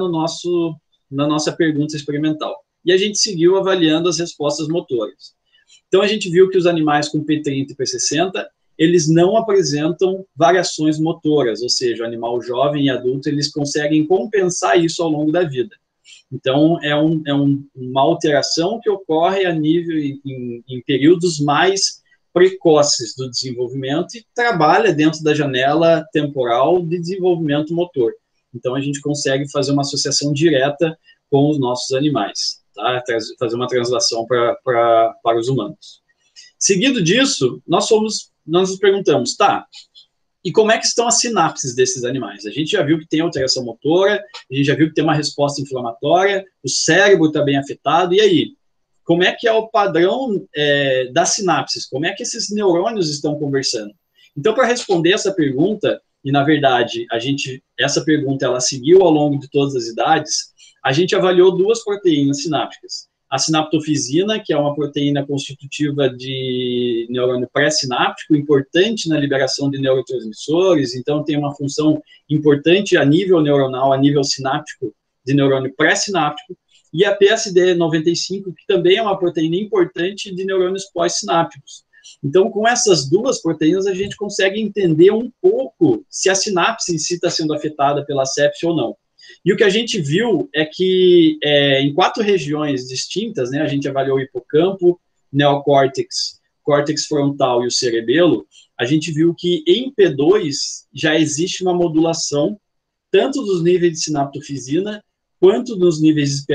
na nossa pergunta experimental. E a gente seguiu avaliando as respostas motoras. Então, a gente viu que os animais com P30 e P60, eles não apresentam variações motoras, ou seja, o animal jovem e adulto, eles conseguem compensar isso ao longo da vida. Então, é uma alteração que ocorre a nível, em períodos mais precoces do desenvolvimento e trabalha dentro da janela temporal de desenvolvimento motor. Então, a gente consegue fazer uma associação direta com os nossos animais, tá? Fazer uma translação para os humanos. Seguido disso, nós nos perguntamos, tá, e como é que estão as sinapses desses animais? A gente já viu que tem alteração motora, a gente já viu que tem uma resposta inflamatória, o cérebro está bem afetado, e aí? Como é que é o padrão das sinapses? Como é que esses neurônios estão conversando? Então, para responder essa pergunta, e na verdade, essa pergunta ela seguiu ao longo de todas as idades, a gente avaliou duas proteínas sinápticas. A sinaptofisina, que é uma proteína constitutiva de neurônio pré-sináptico, importante na liberação de neurotransmissores, então tem uma função importante a nível neuronal, a nível sináptico, de neurônio pré-sináptico, e a PSD95, que também é uma proteína importante de neurônios pós-sinápticos. Então, com essas duas proteínas, a gente consegue entender um pouco se a sinapse em si está sendo afetada pela sepse ou não. E o que a gente viu é que em 4 regiões distintas, né, a gente avaliou o hipocampo, neocórtex, córtex frontal e o cerebelo, a gente viu que em P2 já existe uma modulação tanto dos níveis de sinaptofisina quanto nos níveis de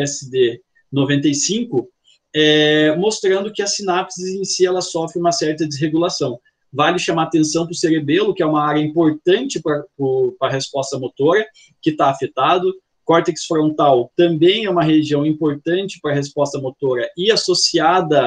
PSD95, mostrando que as sinapses em si ela sofre uma certa desregulação. Vale chamar atenção para o cerebelo, que é uma área importante para a resposta motora, que está afetado. Córtex frontal também é uma região importante para a resposta motora e associada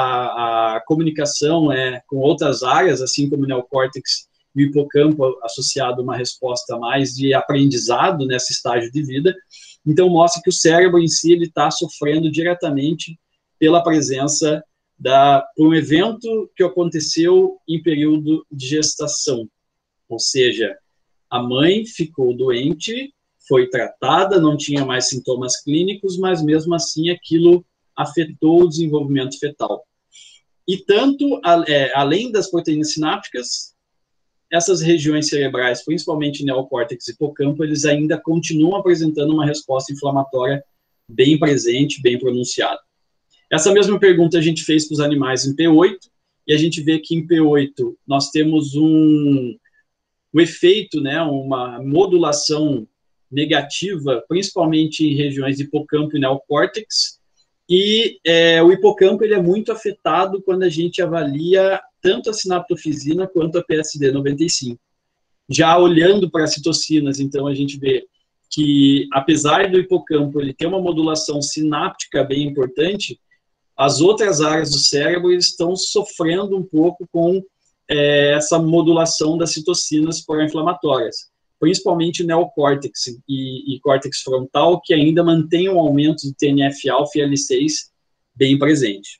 à comunicação com outras áreas, assim como o neocórtex e o hipocampo associado a uma resposta mais de aprendizado nesse estágio de vida. Então, mostra que o cérebro em si está sofrendo diretamente pela presença por um evento que aconteceu em período de gestação. Ou seja, a mãe ficou doente, foi tratada, não tinha mais sintomas clínicos, mas mesmo assim aquilo afetou o desenvolvimento fetal. E tanto, além das proteínas sinápticas, essas regiões cerebrais, principalmente neocórtex e hipocampo, eles ainda continuam apresentando uma resposta inflamatória bem presente, bem pronunciada. Essa mesma pergunta a gente fez para os animais em P8, e a gente vê que em P8 nós temos um efeito, né, uma modulação negativa, principalmente em regiões de hipocampo e neocórtex, e o hipocampo ele é muito afetado quando a gente avalia tanto a sinaptofisina quanto a PSD95. Já olhando para as citocinas, então, a gente vê que, apesar do hipocampo ele ter uma modulação sináptica bem importante, as outras áreas do cérebro estão sofrendo um pouco com essa modulação das citocinas pró-inflamatórias, principalmente neocórtex e córtex frontal, que ainda mantém um aumento de TNF-alfa e L6 bem presente.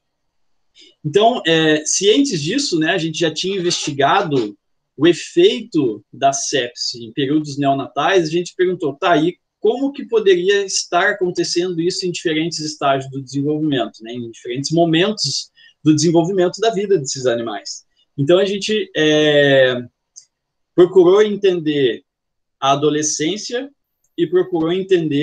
Então, cientes disso, né, a gente já tinha investigado o efeito da sepse em períodos neonatais, a gente perguntou, tá, e como que poderia estar acontecendo isso em diferentes estágios do desenvolvimento, né, em diferentes momentos do desenvolvimento da vida desses animais. Então, a gente procurou entender a adolescência e procurou entender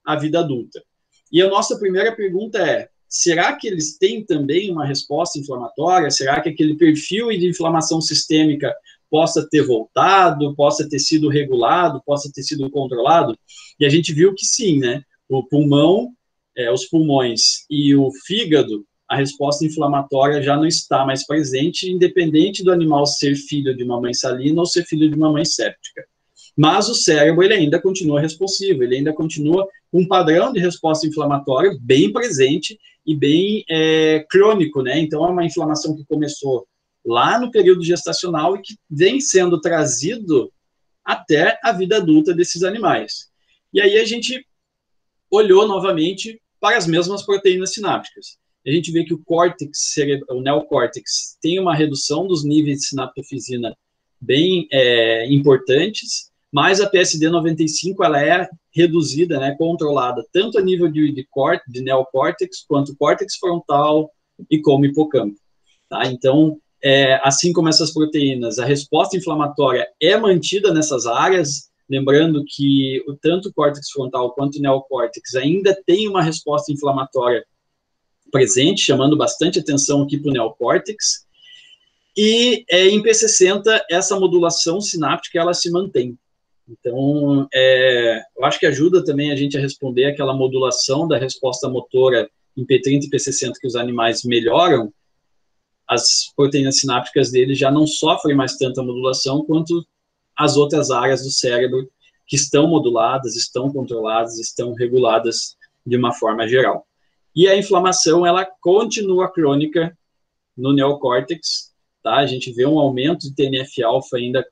à vida adulta. E a nossa primeira pergunta é, será que eles têm também uma resposta inflamatória? Será que aquele perfil de inflamação sistêmica possa ter voltado, possa ter sido regulado, possa ter sido controlado? E a gente viu que sim, né? O pulmão, os pulmões e o fígado, a resposta inflamatória já não está mais presente, independente do animal ser filho de uma mãe salina ou ser filho de uma mãe séptica. Mas o cérebro, ele ainda continua responsivo, ele ainda continua com um padrão de resposta inflamatória bem presente e bem crônico, né? Então, é uma inflamação que começou lá no período gestacional e que vem sendo trazido até a vida adulta desses animais. E aí a gente olhou novamente para as mesmas proteínas sinápticas. A gente vê que o córtex, o neocórtex, tem uma redução dos níveis de sinaptofisina bem importantes, mas a PSD95 ela é reduzida, né, controlada, tanto a nível de neocórtex, quanto córtex frontal e como hipocampo. Tá? Então, assim como essas proteínas, a resposta inflamatória é mantida nessas áreas, lembrando que tanto o córtex frontal quanto o neocórtex ainda tem uma resposta inflamatória presente, chamando bastante atenção aqui para o neocórtex, e em P60 essa modulação sináptica ela se mantém. Então, eu acho que ajuda também a gente a responder aquela modulação da resposta motora em P30 e P60 que os animais melhoram, as proteínas sinápticas deles já não sofrem mais tanta modulação quanto as outras áreas do cérebro que estão moduladas, estão controladas, estão reguladas de uma forma geral. E a inflamação, ela continua crônica no neocórtex, tá? A gente vê um aumento de TNF-alfa ainda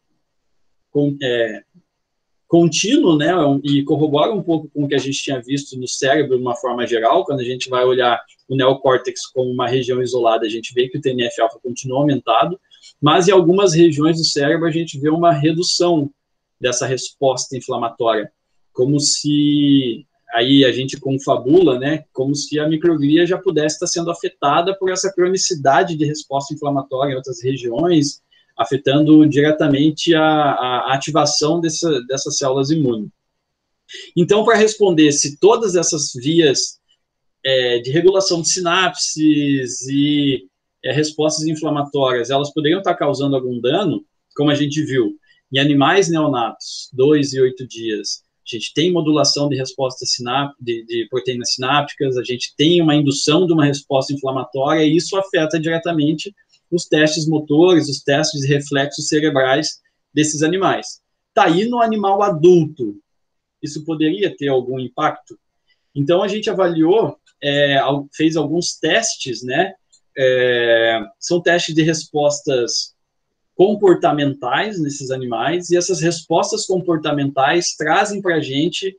contínuo, né? E corrobora um pouco com o que a gente tinha visto no cérebro de uma forma geral. Quando a gente vai olhar o neocórtex como uma região isolada, a gente vê que o TNF-alfa continua aumentado, mas em algumas regiões do cérebro a gente vê uma redução dessa resposta inflamatória, como se, aí a gente confabula, né, como se a microglia já pudesse estar sendo afetada por essa cronicidade de resposta inflamatória em outras regiões, afetando diretamente a ativação dessas células imunes. Então, para responder se todas essas vias de regulação de sinapses e respostas inflamatórias, elas poderiam estar causando algum dano, como a gente viu, em animais neonatos, 2 e 8 dias, a gente tem modulação de resposta de proteínas sinápticas, a gente tem uma indução de uma resposta inflamatória, e isso afeta diretamente os testes motores, os testes de reflexos cerebrais desses animais. Tá aí no animal adulto, isso poderia ter algum impacto? Então, a gente avaliou, fez alguns testes, né? São testes de respostas comportamentais nesses animais, e essas respostas comportamentais trazem para a gente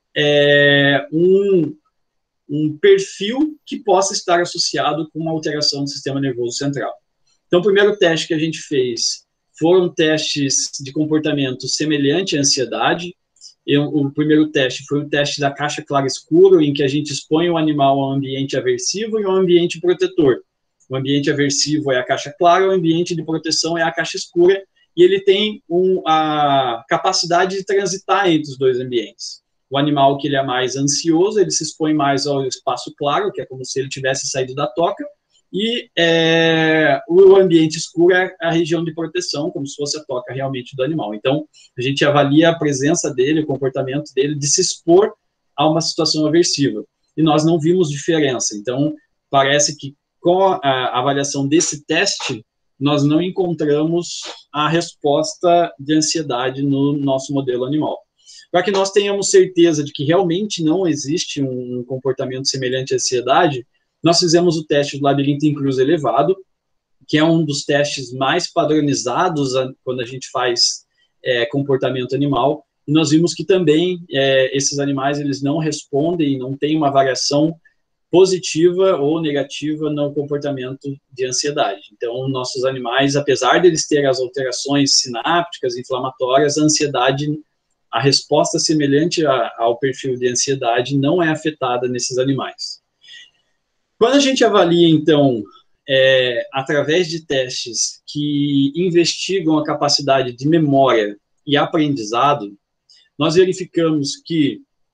um perfil que possa estar associado com uma alteração do sistema nervoso central. Então, o primeiro teste que a gente fez foram testes de comportamento semelhante à ansiedade. O primeiro teste foi o teste da caixa clara-escuro, em que a gente expõe o animal a um ambiente aversivo e a um ambiente protetor. O ambiente aversivo é a caixa clara, o ambiente de proteção é a caixa escura, e ele tem a capacidade de transitar entre os dois ambientes. O animal que ele é mais ansioso, ele se expõe mais ao espaço claro, que é como se ele tivesse saído da toca, e o ambiente escuro é a região de proteção, como se fosse a toca realmente do animal. Então, a gente avalia a presença dele, o comportamento dele, de se expor a uma situação aversiva. E nós não vimos diferença. Então, parece que com a avaliação desse teste, nós não encontramos a resposta de ansiedade no nosso modelo animal. Para que nós tenhamos certeza de que realmente não existe um comportamento semelhante à ansiedade, nós fizemos o teste do labirinto em cruz elevado, que é um dos testes mais padronizados quando a gente faz comportamento animal, e nós vimos que também esses animais eles não respondem, não tem uma variação positiva ou negativa no comportamento de ansiedade. Então, nossos animais, apesar de eles terem as alterações sinápticas, inflamatórias, a ansiedade, a resposta semelhante ao perfil de ansiedade não é afetada nesses animais. Quando a gente avalia, então, através de testes que investigam a capacidade de memória e aprendizado, nós verificamos que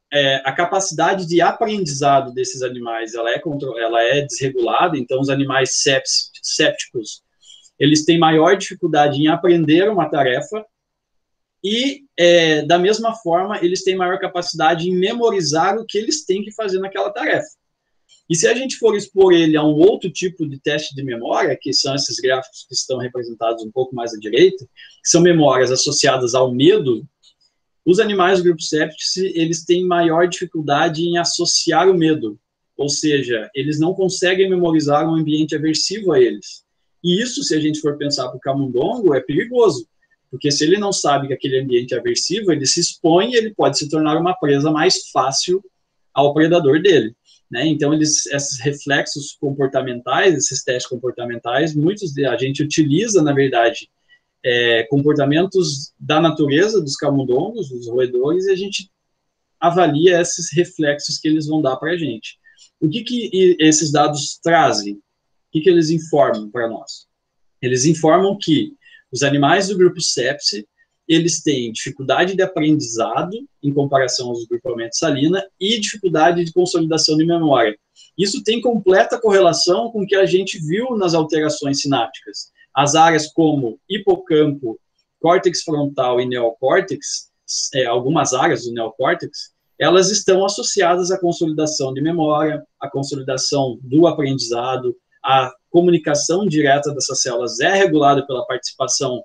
a capacidade de aprendizado desses animais, ela é desregulada, então os animais sépticos, eles têm maior dificuldade em aprender uma tarefa e, da mesma forma, eles têm maior capacidade em memorizar o que eles têm que fazer naquela tarefa. E se a gente for expor ele a um outro tipo de teste de memória, que são esses gráficos que estão representados um pouco mais à direita, que são memórias associadas ao medo, os animais do grupo Septic, eles têm maior dificuldade em associar o medo, ou seja, eles não conseguem memorizar um ambiente aversivo a eles. E isso, se a gente for pensar para o camundongo, é perigoso, porque se ele não sabe que aquele ambiente é aversivo, ele se expõe e ele pode se tornar uma presa mais fácil ao predador dele. Né? Então, esses reflexos comportamentais, esses testes comportamentais, a gente utiliza, na verdade, comportamentos da natureza dos camundongos, dos roedores, e a gente avalia esses reflexos que eles vão dar para a gente. O que esses dados trazem? O que eles informam para nós? Eles informam que os animais do grupo Sepsi, eles têm dificuldade de aprendizado em comparação aos grupamentos salina e dificuldade de consolidação de memória. Isso tem completa correlação com o que a gente viu nas alterações sinápticas. As áreas como hipocampo, córtex frontal e neocórtex, algumas áreas do neocórtex, elas estão associadas à consolidação de memória, à consolidação do aprendizado, a comunicação direta dessas células é regulada pela participação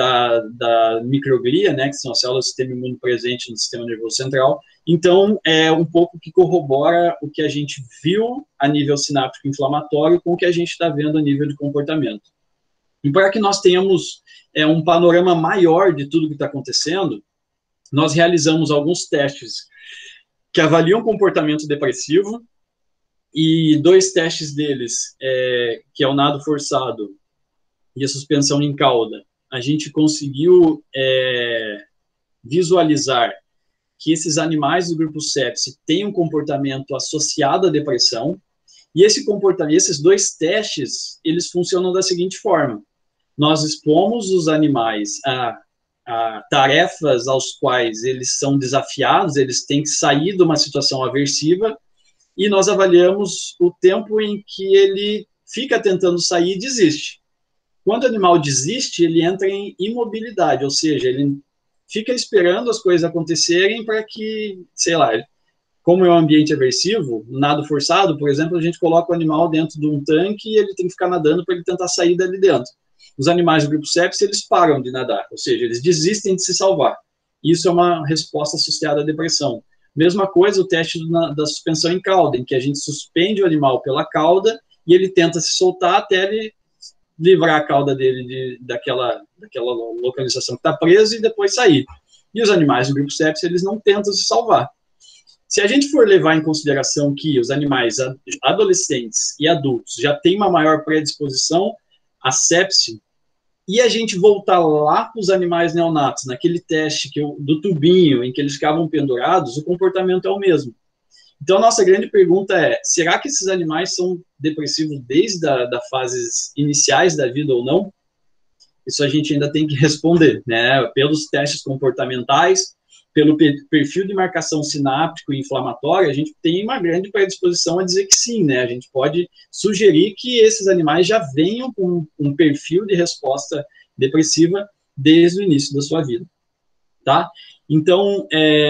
da microglia, né, que são as células do sistema imune presente no sistema nervoso central. Então, é um pouco que corrobora o que a gente viu a nível sináptico inflamatório com o que a gente está vendo a nível de comportamento. E para que nós tenhamos um panorama maior de tudo que está acontecendo, nós realizamos alguns testes que avaliam o comportamento depressivo, e 2 testes deles, que é o nado forçado e a suspensão em cauda, a gente conseguiu visualizar que esses animais do grupo Sepsi têm um comportamento associado à depressão, e esses 2 testes, eles funcionam da seguinte forma: nós expomos os animais a tarefas aos quais eles são desafiados, eles têm que sair de uma situação aversiva, e nós avaliamos o tempo em que ele fica tentando sair e desiste. Quando o animal desiste, ele entra em imobilidade, ou seja, ele fica esperando as coisas acontecerem para que, sei lá, como é um ambiente aversivo, nado forçado, por exemplo, a gente coloca o animal dentro de um tanque e ele tem que ficar nadando para ele tentar sair dali dentro. Os animais do grupo Sepsi, eles param de nadar, ou seja, eles desistem de se salvar. Isso é uma resposta associada à depressão. Mesma coisa o teste da suspensão em cauda, em que a gente suspende o animal pela cauda e ele tenta se soltar até ele livrar a cauda dele daquela localização que está preso e depois sair. E os animais do grupo Sepsi, eles não tentam se salvar. Se a gente for levar em consideração que os animais adolescentes e adultos já têm uma maior predisposição à sepse, e a gente voltar lá para os animais neonatos, naquele teste do tubinho, em que eles ficavam pendurados, o comportamento é o mesmo. Então, a nossa grande pergunta é, será que esses animais são depressivos desde as fases iniciais da vida ou não? Isso a gente ainda tem que responder, né? Pelos testes comportamentais, pelo perfil de marcação sináptico e inflamatória, a gente tem uma grande predisposição a dizer que sim, né? A gente pode sugerir que esses animais já venham com um perfil de resposta depressiva desde o início da sua vida, tá? Então,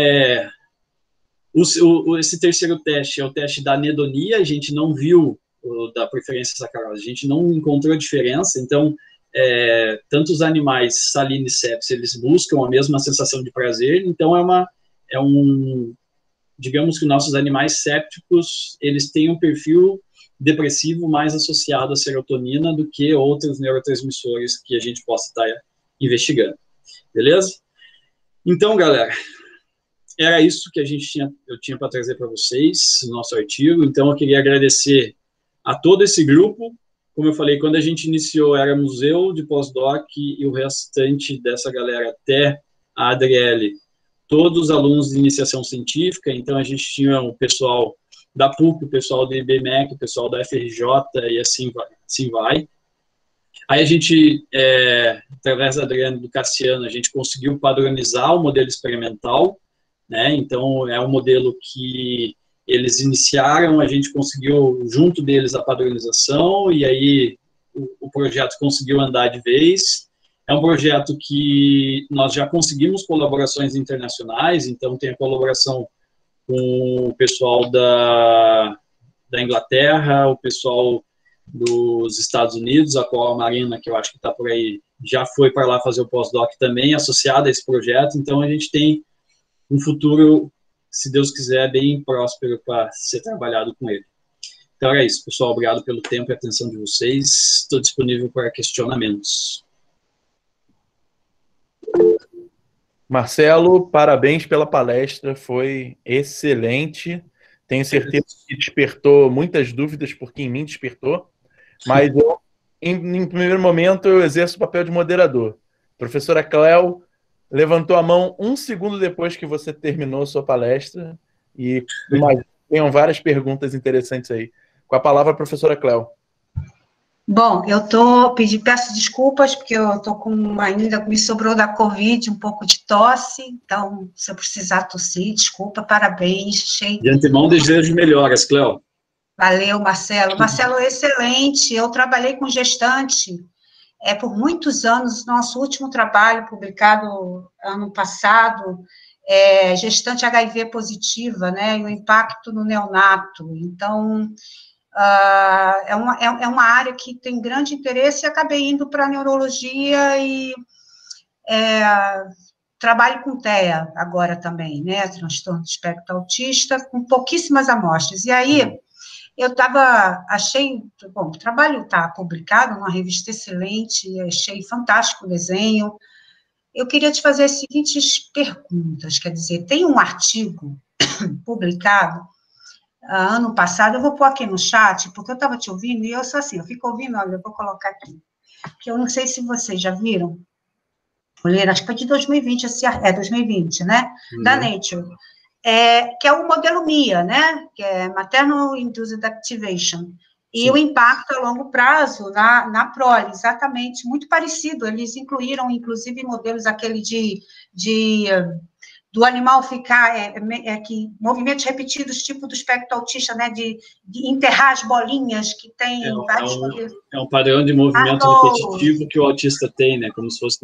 esse terceiro teste é o teste da anedonia, a gente não viu da preferência sacarosa, a gente não encontrou diferença, então, tanto os animais salina e sepsi, eles buscam a mesma sensação de prazer, então digamos que nossos animais sépticos, eles têm um perfil depressivo mais associado à serotonina do que outros neurotransmissores que a gente possa estar investigando, beleza? Então, galera, era isso que eu tinha para trazer para vocês, no nosso artigo, então eu queria agradecer a todo esse grupo. Como eu falei, quando a gente iniciou, éramos eu de pós-doc e o restante dessa galera até a Adriele, todos os alunos de iniciação científica, então a gente tinha o pessoal da PUC, o pessoal do IBMEC, o pessoal da FRJ e assim vai. Aí a gente, através da Adriana e do Cassiano, a gente conseguiu padronizar o modelo experimental né? Então, é um modelo que eles iniciaram, a gente conseguiu, junto deles, a padronização, e aí o projeto conseguiu andar de vez. É um projeto que nós já conseguimos colaborações internacionais, então tem a colaboração com o pessoal da Inglaterra, o pessoal dos Estados Unidos, a Coal Marina, que eu acho que está por aí, já foi para lá fazer o pós-doc também, associado a esse projeto. Então, a gente tem um futuro, se Deus quiser, bem próspero para ser trabalhado com ele. Então, é isso, pessoal. Obrigado pelo tempo e atenção de vocês. Estou disponível para questionamentos. Marcelo, parabéns pela palestra, foi excelente. Tenho certeza que despertou muitas dúvidas, porque em mim despertou, mas eu, em primeiro momento, eu exerço o papel de moderador. Professora Cléo levantou a mão um segundo depois que você terminou sua palestra e tenham várias perguntas interessantes aí. Com a palavra, professora Cléo. Bom, peço desculpas, porque eu estou ainda me sobrou da Covid, um pouco de tosse, então, se eu precisar tossir, desculpa, parabéns. De antemão, desejo melhoras, Cléo. Valeu, Marcelo. Marcelo, excelente, eu trabalhei com gestante por muitos anos, nosso último trabalho publicado ano passado, gestante HIV positiva, né, e o impacto no neonato, então... é uma área que tem grande interesse e acabei indo para a neurologia e trabalho com TEA agora também, né, transtorno de espectro autista, com pouquíssimas amostras. E aí, bom, o trabalho está publicado numa revista excelente, achei fantástico o desenho. Eu queria te fazer as seguintes perguntas, quer dizer, tem um artigo publicado ano passado, eu vou pôr aqui no chat, porque eu estava te ouvindo, e eu sou assim, eu fico ouvindo, olha, eu vou colocar aqui, que eu não sei se vocês já viram, acho que foi de 2020, 2020, né, da Nature, que é o modelo MIA, né, que é Maternal Induced Activation, e sim, o impacto a longo prazo na prole, exatamente, muito parecido, eles incluíram, inclusive, modelos aquele do animal ficar, que movimentos repetidos, tipo do espectro autista, né, de enterrar as bolinhas, que tem vários modelos. É um padrão de movimento repetitivo que o autista tem, né, como se fosse...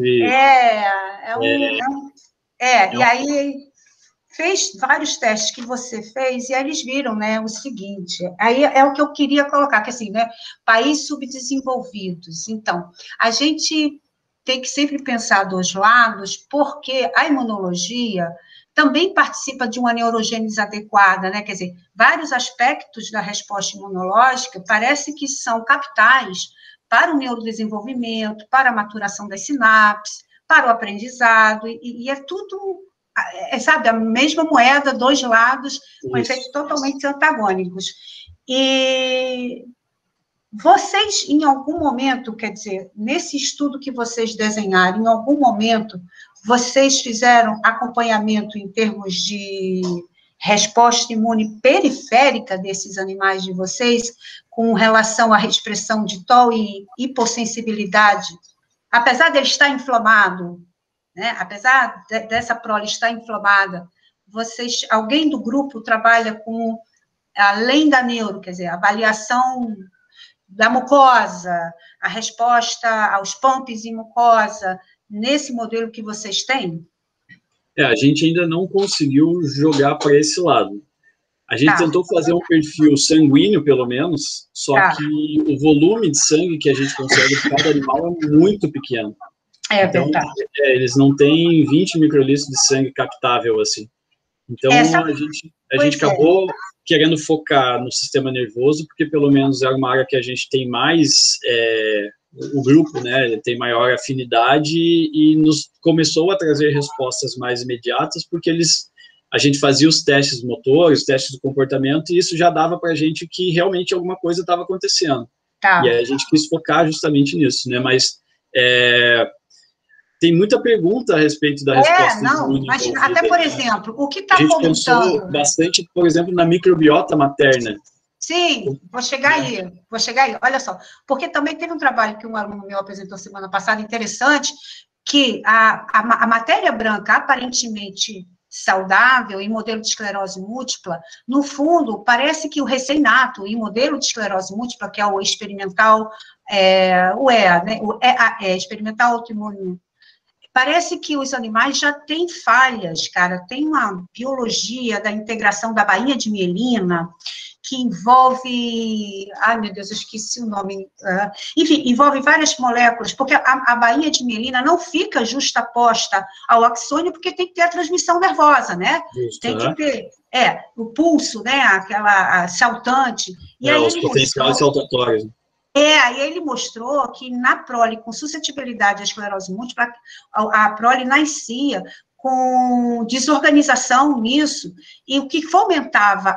E aí fez vários testes que você fez, e aí eles viram, né, o seguinte, aí é o que eu queria colocar, que assim, né, países subdesenvolvidos, então, a gente tem que sempre pensar dos lados, porque a imunologia também participa de uma neurogênese adequada, né? Quer dizer, vários aspectos da resposta imunológica parece que são capitais para o neurodesenvolvimento, para a maturação das sinapses, para o aprendizado, e é tudo, sabe, a mesma moeda, dois lados, com efeitos totalmente antagônicos. E... vocês, em algum momento, quer dizer, nesse estudo que vocês desenharam, em algum momento, vocês fizeram acompanhamento em termos de resposta imune periférica desses animais de vocês, com relação à expressão de TOL e hipossensibilidade? Apesar dele estar inflamado, né, apesar dessa prole estar inflamada, alguém do grupo trabalha com, além da neuro, quer dizer, avaliação da mucosa, a resposta aos pumps em mucosa, nesse modelo que vocês têm? A gente ainda não conseguiu jogar para esse lado. A gente tentou fazer um perfil sanguíneo, pelo menos, só que o volume de sangue que a gente consegue de cada animal é muito pequeno. Então, verdade. Eles não têm 20 microlitros de sangue captável, assim. Então, a gente acabou querendo focar no sistema nervoso, porque pelo menos é uma área que a gente tem mais, o grupo, né, ele tem maior afinidade e nos começou a trazer respostas mais imediatas, porque a gente fazia os testes motores, os testes do comportamento, e isso já dava para a gente que realmente alguma coisa estava acontecendo. E aí a gente quis focar justamente nisso, né, mas tem muita pergunta a respeito da resposta imune. Mas até, por exemplo, o que está fomentando... A gente pensou bastante, por exemplo, na microbiota materna. Sim, vou chegar aí. Olha só, porque também teve um trabalho que um aluno meu apresentou semana passada, interessante, que a matéria branca, aparentemente, saudável em modelo de esclerose múltipla, no fundo, parece que o recém-nato em modelo de esclerose múltipla, que é o experimental, experimental autoimune, parece que os animais já têm falhas, cara, tem uma biologia da integração da bainha de mielina, que envolve, ai meu Deus, eu esqueci o nome, enfim, envolve várias moléculas, porque a bainha de mielina não fica justaposta ao axônio, porque tem que ter a transmissão nervosa, né? Justo, tem que ter, o pulso, né, aquela saltante. E aí os potenciais saltatórios. Aí ele mostrou que na prole com suscetibilidade à esclerose múltipla, a prole nascia com desorganização nisso, e o que fomentava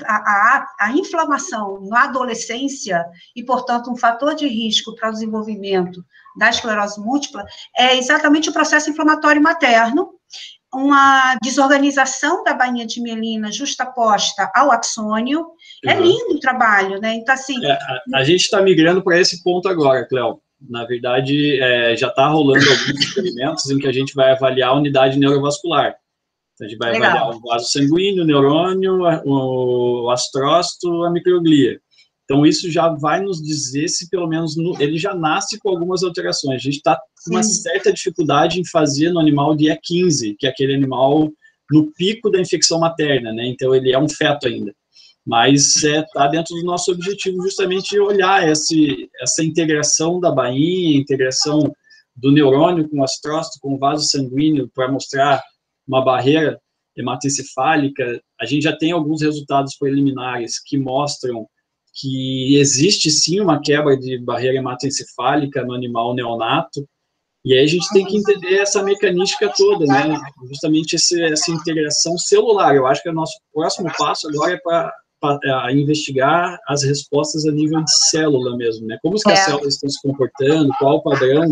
a inflamação na adolescência, e, portanto, um fator de risco para o desenvolvimento da esclerose múltipla, é exatamente o processo inflamatório materno, uma desorganização da bainha de mielina justaposta ao axônio. É lindo o trabalho, né? Então, assim... a gente está migrando para esse ponto agora, Cléo. Na verdade, já está rolando alguns experimentos em que a gente vai avaliar a unidade neurovascular. Então, a gente vai avaliar o vaso sanguíneo, o neurônio, o astrócito, a microglia. Então, isso já vai nos dizer se, pelo menos, ele já nasce com algumas alterações. A gente está com uma certa dificuldade em fazer no animal de E15, que é aquele animal no pico da infecção materna, né? Então, ele é um feto ainda. Mas está dentro do nosso objetivo justamente olhar essa integração da bainha, integração do neurônio com o astrócito, com o vaso sanguíneo, para mostrar uma barreira hematoencefálica. A gente já tem alguns resultados preliminares que mostram que existe sim uma quebra de barreira hematoencefálica no animal neonato, e aí a gente tem que entender essa mecanística toda, né? Justamente essa integração celular. Eu acho que o nosso próximo passo agora é para investigar as respostas a nível de célula mesmo, né? Como que as células estão se comportando, qual o padrão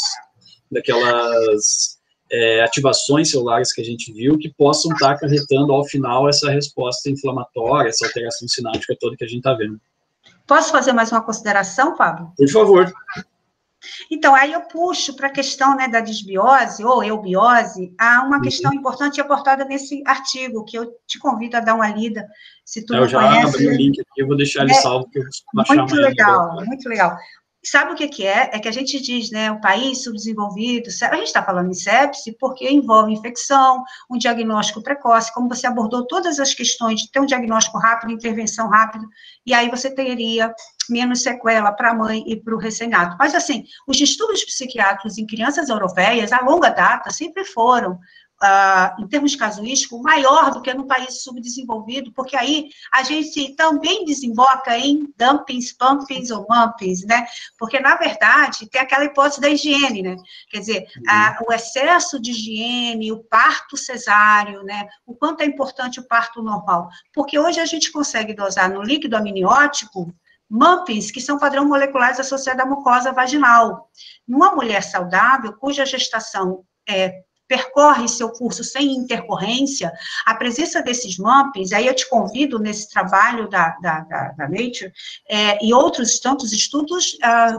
daquelas ativações celulares que a gente viu, que possam estar acarretando ao final essa resposta inflamatória, essa alteração sináptica toda que a gente está vendo. Posso fazer mais uma consideração, Pablo? Por favor. Então, aí eu puxo para a questão, né, da disbiose ou eubiose, há uma questão importante aportada nesse artigo, que eu te convido a dar uma lida, se tu não conhece. Eu já abri o link aqui, eu vou deixar ele salvo, que eu vou baixar muito legal, muito legal. Sabe o que é? É que a gente diz, né, o país subdesenvolvido, a gente está falando em sepse porque envolve infecção, um diagnóstico precoce, como você abordou todas as questões de ter um diagnóstico rápido, intervenção rápida, e aí você teria menos sequela para a mãe e para o recém-nato. Mas, assim, os distúrbios psiquiátricos em crianças europeias, a longa data, sempre foram, em termos casuísticos, maior do que no país subdesenvolvido, porque aí a gente também desemboca em dumpings, pumpings ou mumpings, né? Porque, na verdade, tem aquela hipótese da higiene, né? Quer dizer, o excesso de higiene, o parto cesáreo, né? O quanto é importante o parto normal. Porque hoje a gente consegue dosar no líquido amniótico mumpings, que são padrão moleculares associados à mucosa vaginal. Numa mulher saudável, cuja gestação percorre seu curso sem intercorrência, a presença desses mumpings, aí eu te convido nesse trabalho da Nature, e outros tantos estudos,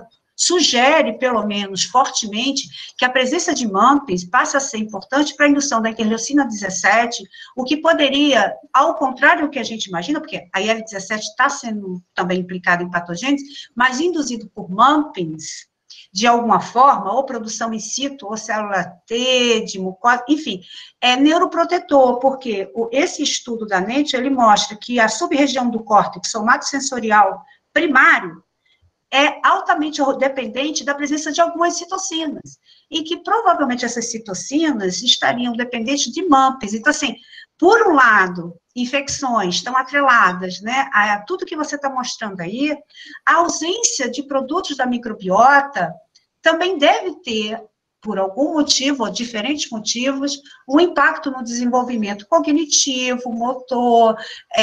sugere, pelo menos fortemente, que a presença de mumpings passa a ser importante para a indução da interleucina 17, o que poderia, ao contrário do que a gente imagina, porque a IL-17 está sendo também implicada em patogênese, mas induzido por mumpings, de alguma forma, ou produção in situ, ou célula T, de mucosa, enfim, é neuroprotetor, porque esse estudo da Nature, ele mostra que a sub-região do córtex somatosensorial primário é altamente dependente da presença de algumas citocinas, e que provavelmente essas citocinas estariam dependentes de mumpings. Então, assim, por um lado, infecções estão atreladas, né, a tudo que você está mostrando aí, a ausência de produtos da microbiota também deve ter, por algum motivo, ou diferentes motivos, um impacto no desenvolvimento cognitivo, motor,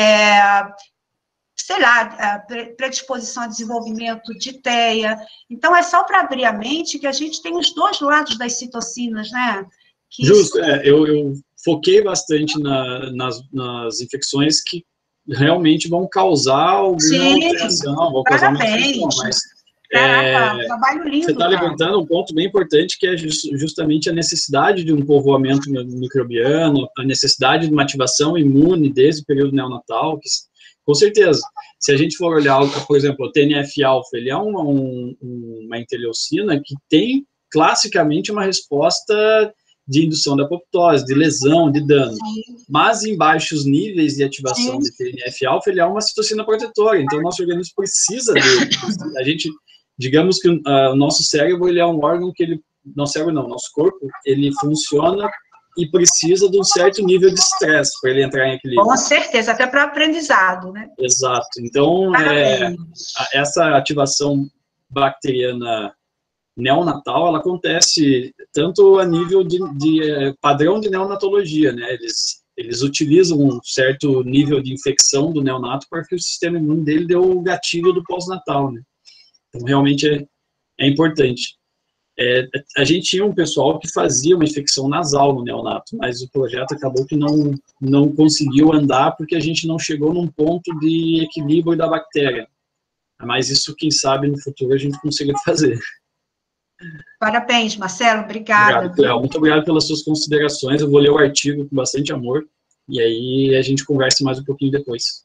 sei lá, predisposição a desenvolvimento de TEA. Então, é só para abrir a mente que a gente tem os dois lados das citocinas, né? Justo, eu foquei bastante nas infecções que realmente vão causar alguma alteração, vão causar uma infecção, mas Caraca, trabalho lindo. Você está levantando um ponto bem importante, que é justamente a necessidade de um povoamento microbiano, a necessidade de uma ativação imune desde o período neonatal, que, com certeza, se a gente for olhar, por exemplo, o TNF-alfa, ele é uma interleucina que tem, classicamente, uma resposta de indução da apoptose, de lesão, de dano. Sim. Mas em baixos níveis de ativação de TNF-alfa, ele é uma citocina protetora, então o nosso organismo precisa dele. A gente, digamos que o nosso cérebro, ele é um órgão que ele, nosso cérebro não, nosso corpo, ele funciona e precisa de um certo nível de estresse para ele entrar em equilíbrio. Com certeza, até para aprendizado, né? Exato. Então, essa ativação bacteriana neonatal, ela acontece tanto a nível de padrão de neonatologia, né? Eles utilizam um certo nível de infecção do neonato para que o sistema imune dele dê o gatilho do pós-natal, né? Então, realmente é importante. A gente tinha um pessoal que fazia uma infecção nasal no neonato, mas o projeto acabou que não conseguiu andar porque a gente não chegou num ponto de equilíbrio da bactéria. Mas isso, quem sabe, no futuro a gente consiga fazer. Parabéns, Marcelo, obrigada. Obrigado, Cléo. Muito obrigado pelas suas considerações. Eu vou ler o artigo com bastante amor e aí a gente conversa mais um pouquinho depois.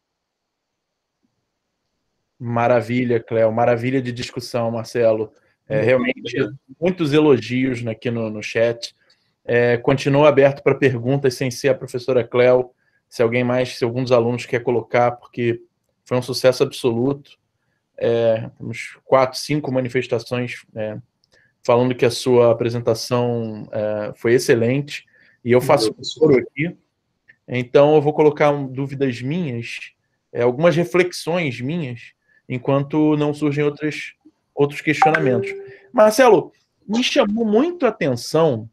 Maravilha, Cléo. Maravilha de discussão, Marcelo. Realmente, muitos elogios aqui no chat. Continua aberto para perguntas sem ser a professora Cléo. Se alguém mais, se algum dos alunos quer colocar, porque foi um sucesso absoluto. Temos 4, 5 manifestações falando que a sua apresentação foi excelente, e eu faço foro aqui, então eu vou colocar dúvidas minhas, algumas reflexões minhas, enquanto não surgem outros questionamentos. Marcelo, me chamou muito a atenção,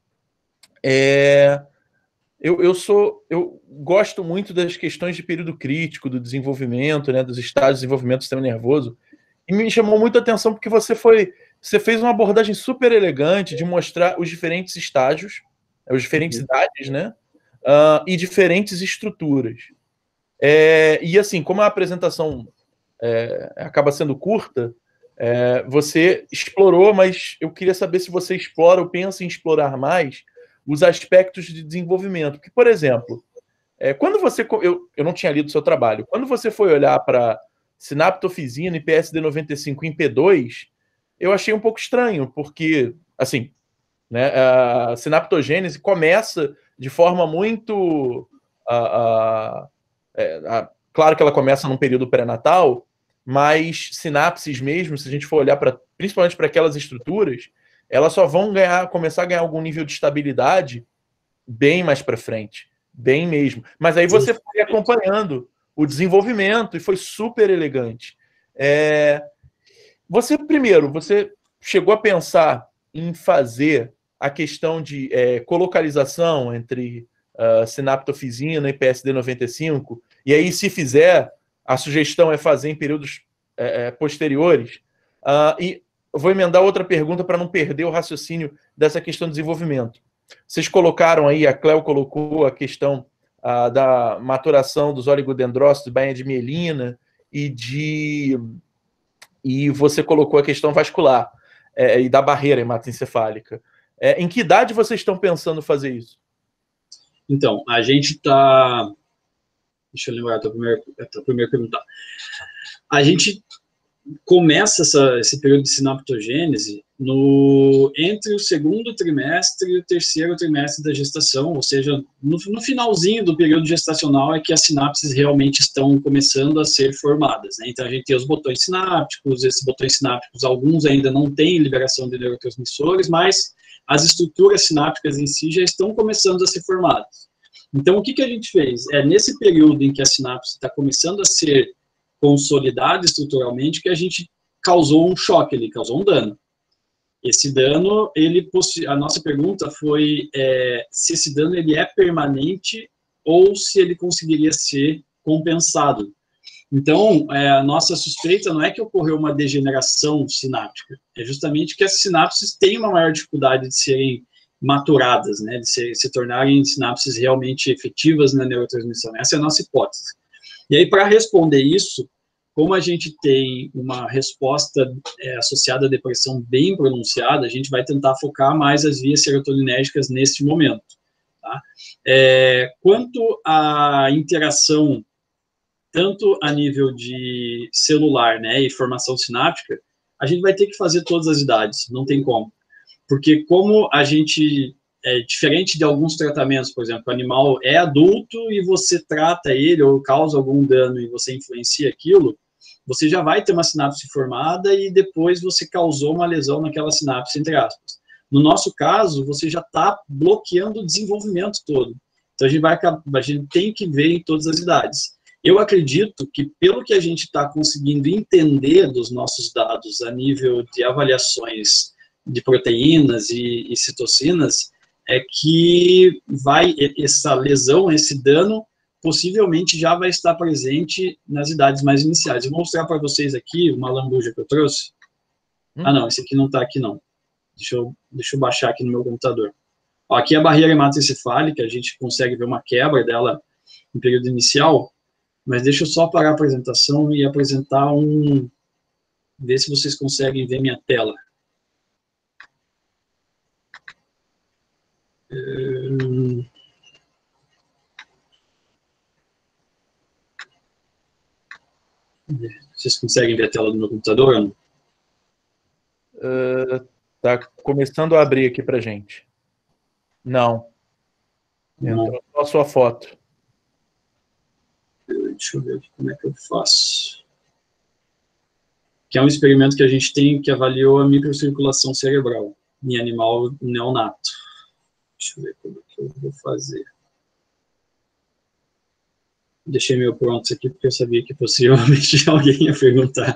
eu gosto muito das questões de período crítico, do desenvolvimento, né, dos estágios de desenvolvimento do sistema nervoso, e me chamou muito a atenção porque você fez uma abordagem super elegante de mostrar os diferentes estágios, as diferentes idades, né? E diferentes estruturas. E assim, como a apresentação acaba sendo curta, você explorou, mas eu queria saber se você explora ou pensa em explorar mais os aspectos de desenvolvimento. Porque, por exemplo, quando você... Eu não tinha lido o seu trabalho. Quando você foi olhar para sinaptofisina e PSD95 em P2, eu achei um pouco estranho, porque, assim, né, a sinaptogênese começa de forma muito... claro que ela começa num período pré-natal, mas sinapses mesmo, se a gente for olhar principalmente para aquelas estruturas, elas só vão começar a ganhar algum nível de estabilidade bem mais para frente, bem mesmo. Mas aí você foi acompanhando o desenvolvimento e foi super elegante. Você chegou a pensar em fazer a questão de colocalização entre sinaptofisina e PSD95, e aí, se fizer, a sugestão é fazer em períodos posteriores. E eu vou emendar outra pergunta para não perder o raciocínio dessa questão de desenvolvimento. Vocês colocaram aí, a Cléo colocou a questão da maturação dos oligodendrócitos, bainha de mielina, e você colocou a questão vascular e da barreira hematoencefálica. Em que idade vocês estão pensando fazer isso? Então, a gente está... Deixa eu lembrar a tua primeira pergunta. A gente começa esse período de sinaptogênese entre o segundo trimestre e o terceiro trimestre da gestação, ou seja, no finalzinho do período gestacional é que as sinapses realmente estão começando a ser formadas, né? Então a gente tem os botões sinápticos, esses botões sinápticos, alguns ainda não têm liberação de neurotransmissores, mas as estruturas sinápticas em si já estão começando a ser formadas. Então o que a gente fez? Nesse período em que a sinapse está começando a ser consolidada estruturalmente, que a gente causou um choque, ele causou um dano. Esse dano, a nossa pergunta foi se esse dano ele é permanente ou se ele conseguiria ser compensado. Então, a nossa suspeita não é que ocorreu uma degeneração sináptica, é justamente que as sinapses têm uma maior dificuldade de serem maturadas, né, de se tornarem sinapses realmente efetivas na neurotransmissão. Essa é a nossa hipótese. E aí, para responder isso, como a gente tem uma resposta associada à depressão bem pronunciada, a gente vai tentar focar mais as vias serotoninérgicas neste momento. Tá? Quanto à interação, tanto a nível de celular, né, e formação sináptica, a gente vai ter que fazer todas as idades, não tem como. Porque como a gente, diferente de alguns tratamentos, por exemplo, o animal é adulto e você trata ele ou causa algum dano e você influencia aquilo, você já vai ter uma sinapse formada e depois você causou uma lesão naquela sinapse, entre aspas. No nosso caso, você já está bloqueando o desenvolvimento todo. Então, a gente tem que ver em todas as idades. Eu acredito que, pelo que a gente está conseguindo entender dos nossos dados a nível de avaliações de proteínas e citocinas, é que essa lesão, esse dano, possivelmente já vai estar presente nas idades mais iniciais. Eu vou mostrar para vocês aqui uma lambuja que eu trouxe. Ah, não, esse aqui não está aqui, não. Deixa eu baixar aqui no meu computador. Ó, aqui é a barreira hematoencefálica, a gente consegue ver uma quebra dela no período inicial, mas deixa eu só parar a apresentação e apresentar ver se vocês conseguem ver minha tela. Vocês conseguem ver a tela do meu computador ou não? Tá começando a abrir aqui pra gente. Não. Entrou só a sua foto. Deixa eu ver aqui como é que eu faço. Que é um experimento que a gente tem que avaliou a microcirculação cerebral em animal neonato. Deixa eu ver como que eu vou fazer. Deixei meu pronto aqui porque eu sabia que possivelmente alguém ia perguntar.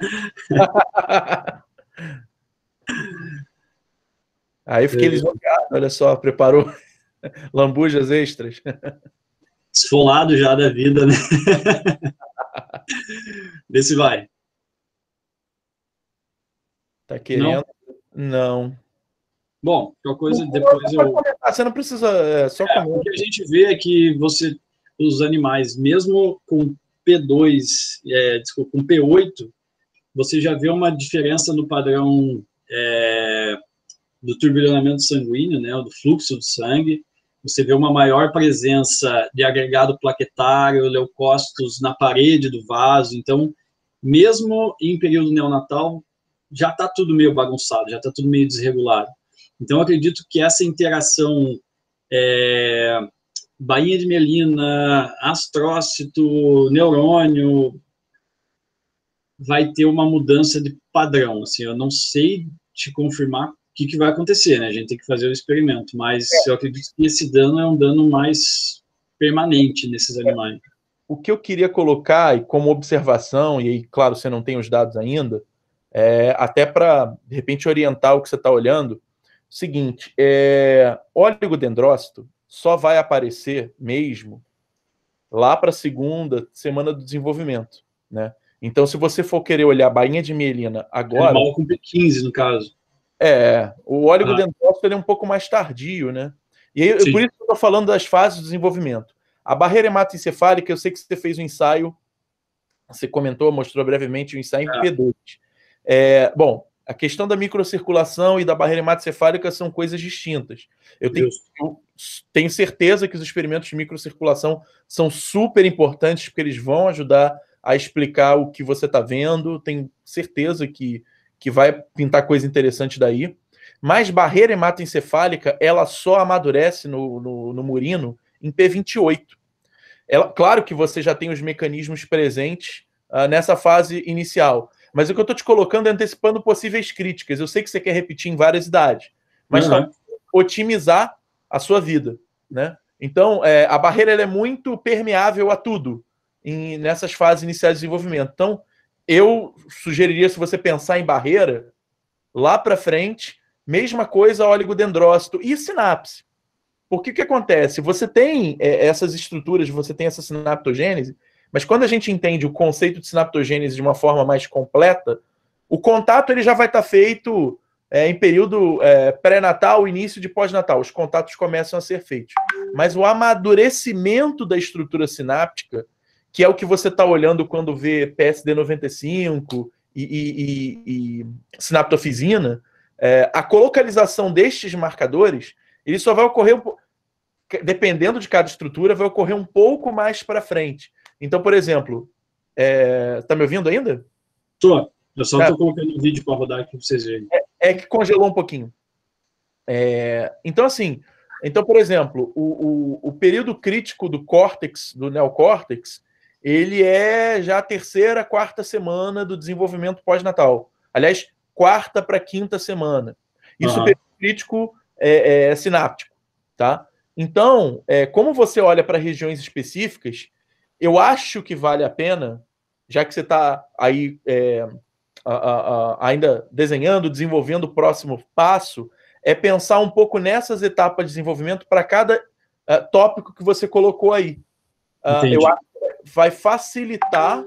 Aí fiquei lisonjeado, olha só, preparou lambujas extras. Esfolado já da vida, né? Vê se vai. Tá querendo? Não. Bom, qualquer coisa depois eu... Você não precisa, só comentar. O que a gente vê é que os animais, mesmo com P2, com P8, você já vê uma diferença no padrão do turbilhonamento sanguíneo, né, do fluxo de sangue. Você vê uma maior presença de agregado plaquetário, leucócitos na parede do vaso. Então, mesmo em período neonatal, já está tudo meio bagunçado, já está tudo meio desregulado. Então, eu acredito que essa interação bainha de mielina, astrócito, neurônio, vai ter uma mudança de padrão. Assim, eu não sei te confirmar o que vai acontecer, né? A gente tem que fazer o experimento, mas eu acredito que esse dano é um dano mais permanente nesses animais. O que eu queria colocar, e como observação, e aí, claro, você não tem os dados ainda, até para, de repente, orientar o que você está olhando, seguinte, oligodendrócito só vai aparecer mesmo lá para a segunda semana do desenvolvimento, né? Então, se você for querer olhar bainha de mielina agora... Mal com P15, no caso. O oligodendrócito ele é um pouco mais tardio, né? E aí, por isso que eu estou falando das fases do desenvolvimento. A barreira hematoencefálica, eu sei que você fez um ensaio, você comentou, mostrou brevemente o ensaio em P2. Bom, a questão da microcirculação e da barreira hematoencefálica são coisas distintas. Eu tenho certeza que os experimentos de microcirculação são super importantes, porque eles vão ajudar a explicar o que você está vendo. Tenho certeza que vai pintar coisa interessante daí. Mas barreira hematoencefálica, ela só amadurece no murino em P28. Claro que você já tem os mecanismos presentes nessa fase inicial. Mas o que eu estou te colocando é antecipando possíveis críticas. Eu sei que você quer repetir em várias idades, mas otimizar a sua vida, né? Então, a barreira ela é muito permeável a tudo nessas fases iniciais de desenvolvimento. Então, eu sugeriria, se você pensar em barreira, lá para frente, mesma coisa oligodendrócito e sinapse. Porque o que acontece? Você tem essas estruturas, você tem essa sinaptogênese, mas quando a gente entende o conceito de sinaptogênese de uma forma mais completa, o contato ele já vai estar feito em período pré-natal, início de pós-natal. Os contatos começam a ser feitos. Mas o amadurecimento da estrutura sináptica, que é o que você está olhando quando vê PSD95 e sinaptofisina, a colocalização destes marcadores, ele só vai ocorrer, dependendo de cada estrutura, vai ocorrer um pouco mais para frente. Então, por exemplo, tá me ouvindo ainda? Tô. Eu só estou colocando o vídeo para rodar aqui para vocês verem. Que congelou um pouquinho. Então, assim, por exemplo, o período crítico do córtex, do neocórtex, ele é já a terceira, quarta semana do desenvolvimento pós-natal. Aliás, quarta para quinta semana. Isso, o período crítico sináptico, tá? Então, como você olha para regiões específicas, eu acho que vale a pena, já que você está aí ainda desenhando, desenvolvendo o próximo passo, pensar um pouco nessas etapas de desenvolvimento para cada tópico que você colocou aí. Eu acho que vai facilitar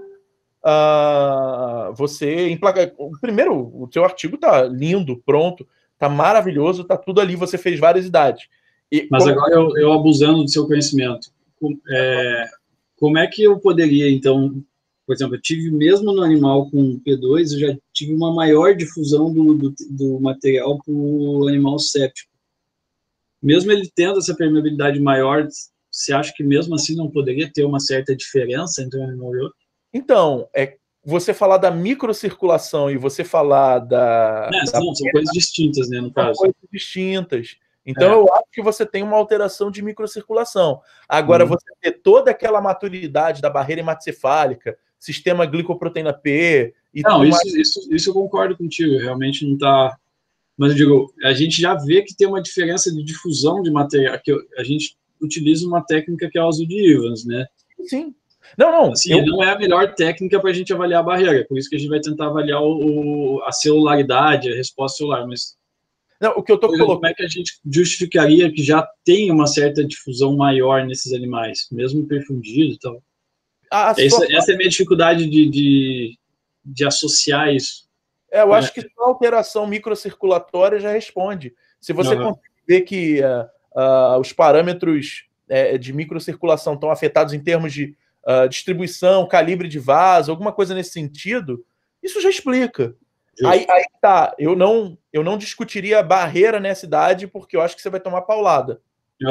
você emplacar. Primeiro, o seu artigo está lindo, pronto, está maravilhoso, está tudo ali, você fez várias idades. Mas agora eu abusando do seu conhecimento, como é que eu poderia, então, por exemplo, eu tive mesmo no animal com P2, eu já tive uma maior difusão do material para o animal séptico. Mesmo ele tendo essa permeabilidade maior, você acha que mesmo assim não poderia ter uma certa diferença entre um animal e outro? Então, você falar da microcirculação e você falar Não, são coisas distintas, né, no caso. São coisas distintas. Então, eu acho que você tem uma alteração de microcirculação. Agora, você ter toda aquela maturidade da barreira hematocefálica, sistema glicoproteína P... Não, isso eu concordo contigo, realmente não está... Mas eu digo, a gente já vê que tem uma diferença de difusão de material, que a gente utiliza uma técnica que é o uso de Evans, né? Sim. Não. Assim, não é a melhor técnica para a gente avaliar a barreira, por isso que a gente vai tentar avaliar a celularidade, a resposta celular, mas... Não, o que eu estou colocando... Como é que a gente justificaria que já tem uma certa difusão maior nesses animais, mesmo perfundido e tal? Essa é a minha dificuldade de associar isso. Eu acho que só a alteração microcirculatória já responde. Se você conseguir ver que os parâmetros de microcirculação estão afetados em termos de distribuição, calibre de vaso, alguma coisa nesse sentido, isso já explica. Aí tá, eu não discutiria a barreira nessa idade, porque eu acho que você vai tomar paulada.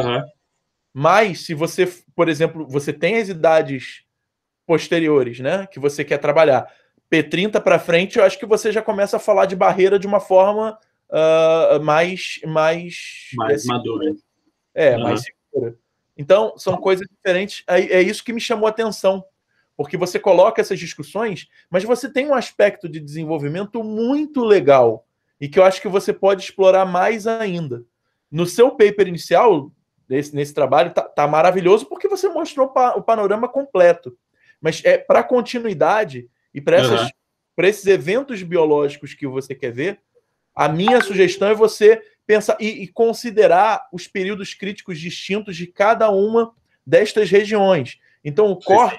Mas se você, por exemplo, você tem as idades posteriores, né, que você quer trabalhar, P30 para frente, eu acho que você já começa a falar de barreira de uma forma mais madura. Mais segura. Então, são coisas diferentes. É isso que me chamou a atenção. Porque você coloca essas discussões, mas você tem um aspecto de desenvolvimento muito legal e que eu acho que você pode explorar mais ainda. No seu paper inicial, nesse trabalho, tá maravilhoso porque você mostrou o panorama completo. Mas para continuidade e para esses eventos biológicos que você quer ver, a minha sugestão é você pensar e considerar os períodos críticos distintos de cada uma destas regiões. Então,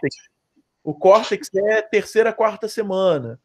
o córtex é terceira, quarta semana.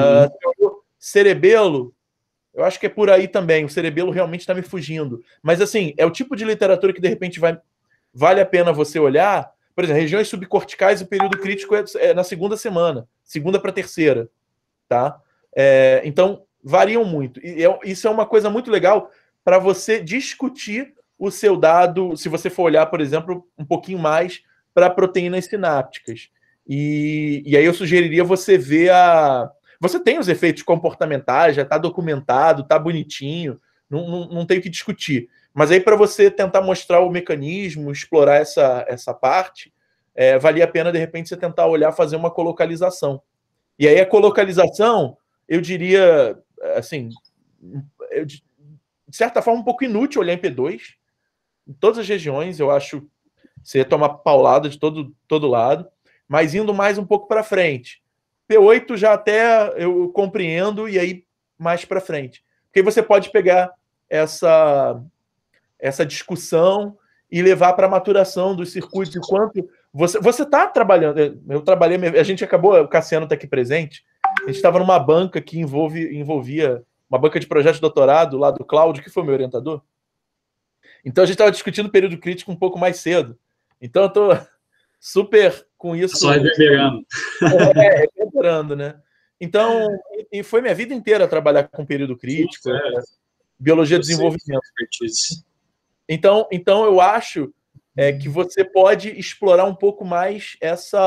Cerebelo, eu acho que é por aí também. O cerebelo realmente está me fugindo. Mas, assim, é o tipo de literatura que, de repente, vale a pena você olhar. Por exemplo, regiões subcorticais, o período crítico é na segunda semana. Segunda para terceira. Tá? Então, variam muito. E isso é uma coisa muito legal para você discutir o seu dado, se você for olhar, por exemplo, um pouquinho mais para proteínas sinápticas. E aí eu sugeriria você ver Você tem os efeitos comportamentais, já está documentado, está bonitinho, não tem o que discutir. Mas aí para você tentar mostrar o mecanismo, explorar essa parte, valia a pena, de repente, você tentar olhar, fazer uma colocalização. E aí a colocalização, eu diria, assim, de certa forma, um pouco inútil olhar em P2. Em todas as regiões, eu acho, você ia tomar paulada de todo lado. Mas indo mais um pouco para frente. P8 já até eu compreendo, e aí mais para frente. Porque aí você pode pegar essa discussão e levar para a maturação dos circuitos, enquanto você está trabalhando. Eu trabalhei, a gente acabou, o Cassiano está aqui presente, a gente estava numa banca que envolvia uma banca de projeto de doutorado lá do Cláudio, que foi meu orientador. Então a gente estava discutindo o período crítico um pouco mais cedo. Então eu estou super com isso... Só reverberando. Reverberando, né? Então, e foi minha vida inteira trabalhar com período crítico, biologia de desenvolvimento. Então, eu acho que você pode explorar um pouco mais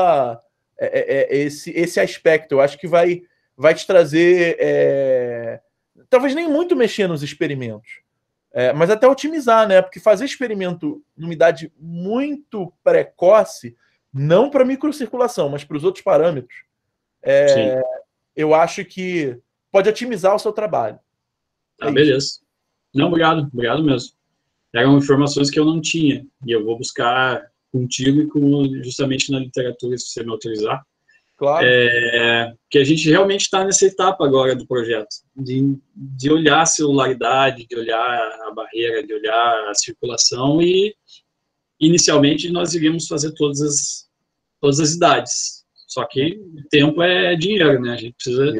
esse aspecto. Eu acho que vai te trazer... talvez nem muito mexer nos experimentos, mas até otimizar, né? Porque fazer experimento numa idade muito precoce, não para microcirculação, mas para os outros parâmetros, eu acho que pode otimizar o seu trabalho. Beleza. Não, obrigado mesmo. Eram informações que eu não tinha, e eu vou buscar contigo e justamente na literatura, se você me autorizar. Claro. Que a gente realmente está nessa etapa agora do projeto, de olhar a celularidade, de olhar a barreira, de olhar a circulação, e inicialmente nós iríamos fazer todas as idades. Só que o tempo é dinheiro, né? A gente precisa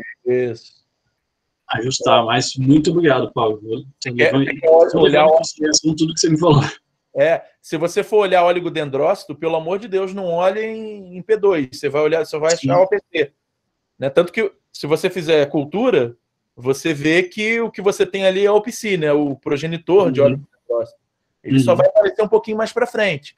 ajustar. Mas muito obrigado, Paulo. Olhar com tudo que você me falou. Se você for olhar oligodendrócito, pelo amor de Deus, não olhe em P2. Você vai achar o OPC. Né? Tanto que, se você fizer cultura, você vê que o que você tem ali é o OPC, né? O progenitor de oligodendrócito. Ele só vai aparecer um pouquinho mais para frente.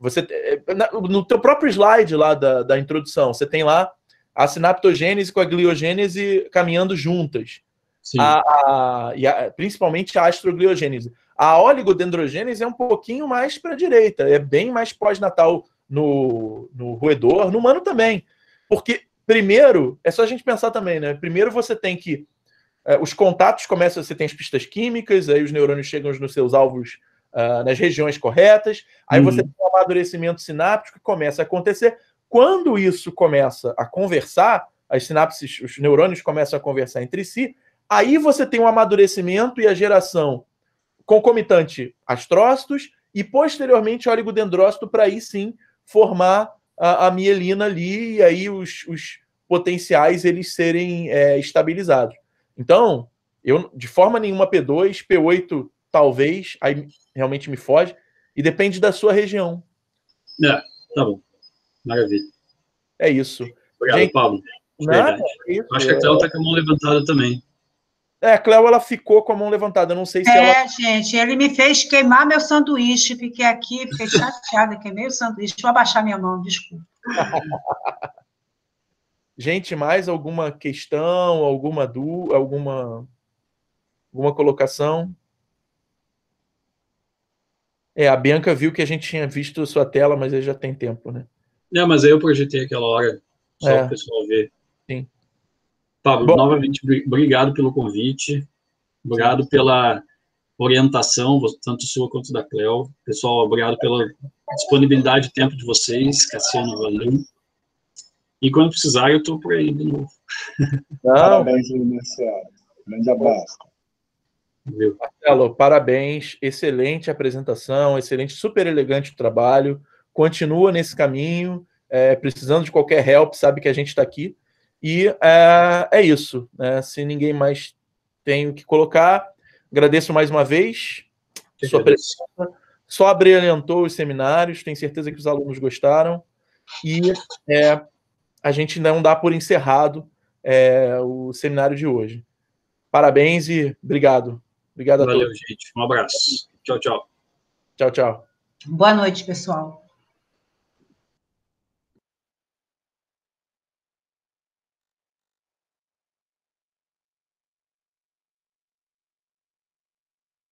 No teu próprio slide lá da introdução, você tem lá a sinaptogênese com a gliogênese caminhando juntas. Principalmente a astrogliogênese. A oligodendrogênese é um pouquinho mais para a direita, é bem mais pós-natal no roedor, no humano também. Porque, primeiro, é só a gente pensar também, né? Primeiro você tem que... os contatos começam, você tem as pistas químicas, aí os neurônios chegam nos seus alvos nas regiões corretas, aí você tem um amadurecimento sináptico que começa a acontecer. Quando isso começa a conversar, as sinapses, os neurônios começam a conversar entre si, aí você tem um amadurecimento e a geração concomitante astrócitos e, posteriormente, oligodendrócito para aí sim formar a mielina ali e aí os potenciais eles serem estabilizados. Então, eu de forma nenhuma P2, P8 talvez, aí realmente me foge, e depende da sua região. Tá bom. Maravilha. É isso. Obrigado, gente, Pablo. Nada, acho que a Cléo está com a mão levantada também. A Cléo, ela ficou com a mão levantada. Eu não sei se ela... gente, ele me fez queimar meu sanduíche. Fiquei aqui, fiquei chateada, queimei o sanduíche. Deixa eu abaixar minha mão, desculpa. Gente, mais alguma questão, alguma colocação? A Bianca viu que a gente tinha visto sua tela, mas aí já tem tempo, né? Mas aí eu projetei aquela hora, só para o pessoal ver. Sim. Pablo, novamente, obrigado pelo convite, obrigado pela orientação, tanto sua quanto da Cléo. Pessoal, obrigado pela disponibilidade e tempo de vocês, Cassiano, valeu. E quando precisar, eu estou por aí de novo. Parabéns, Luciano. Grande abraço. Marcelo, parabéns, excelente apresentação, excelente, super elegante o trabalho, continua nesse caminho, precisando de qualquer help, sabe que a gente está aqui, e é isso, né? Se ninguém mais tem o que colocar, agradeço mais uma vez sua presença, só abrilhantou os seminários, tenho certeza que os alunos gostaram, e a gente não dá por encerrado o seminário de hoje. Parabéns e obrigado. Obrigado a todos. Valeu, gente. Um abraço. Tchau, tchau. Tchau, tchau. Boa noite, pessoal.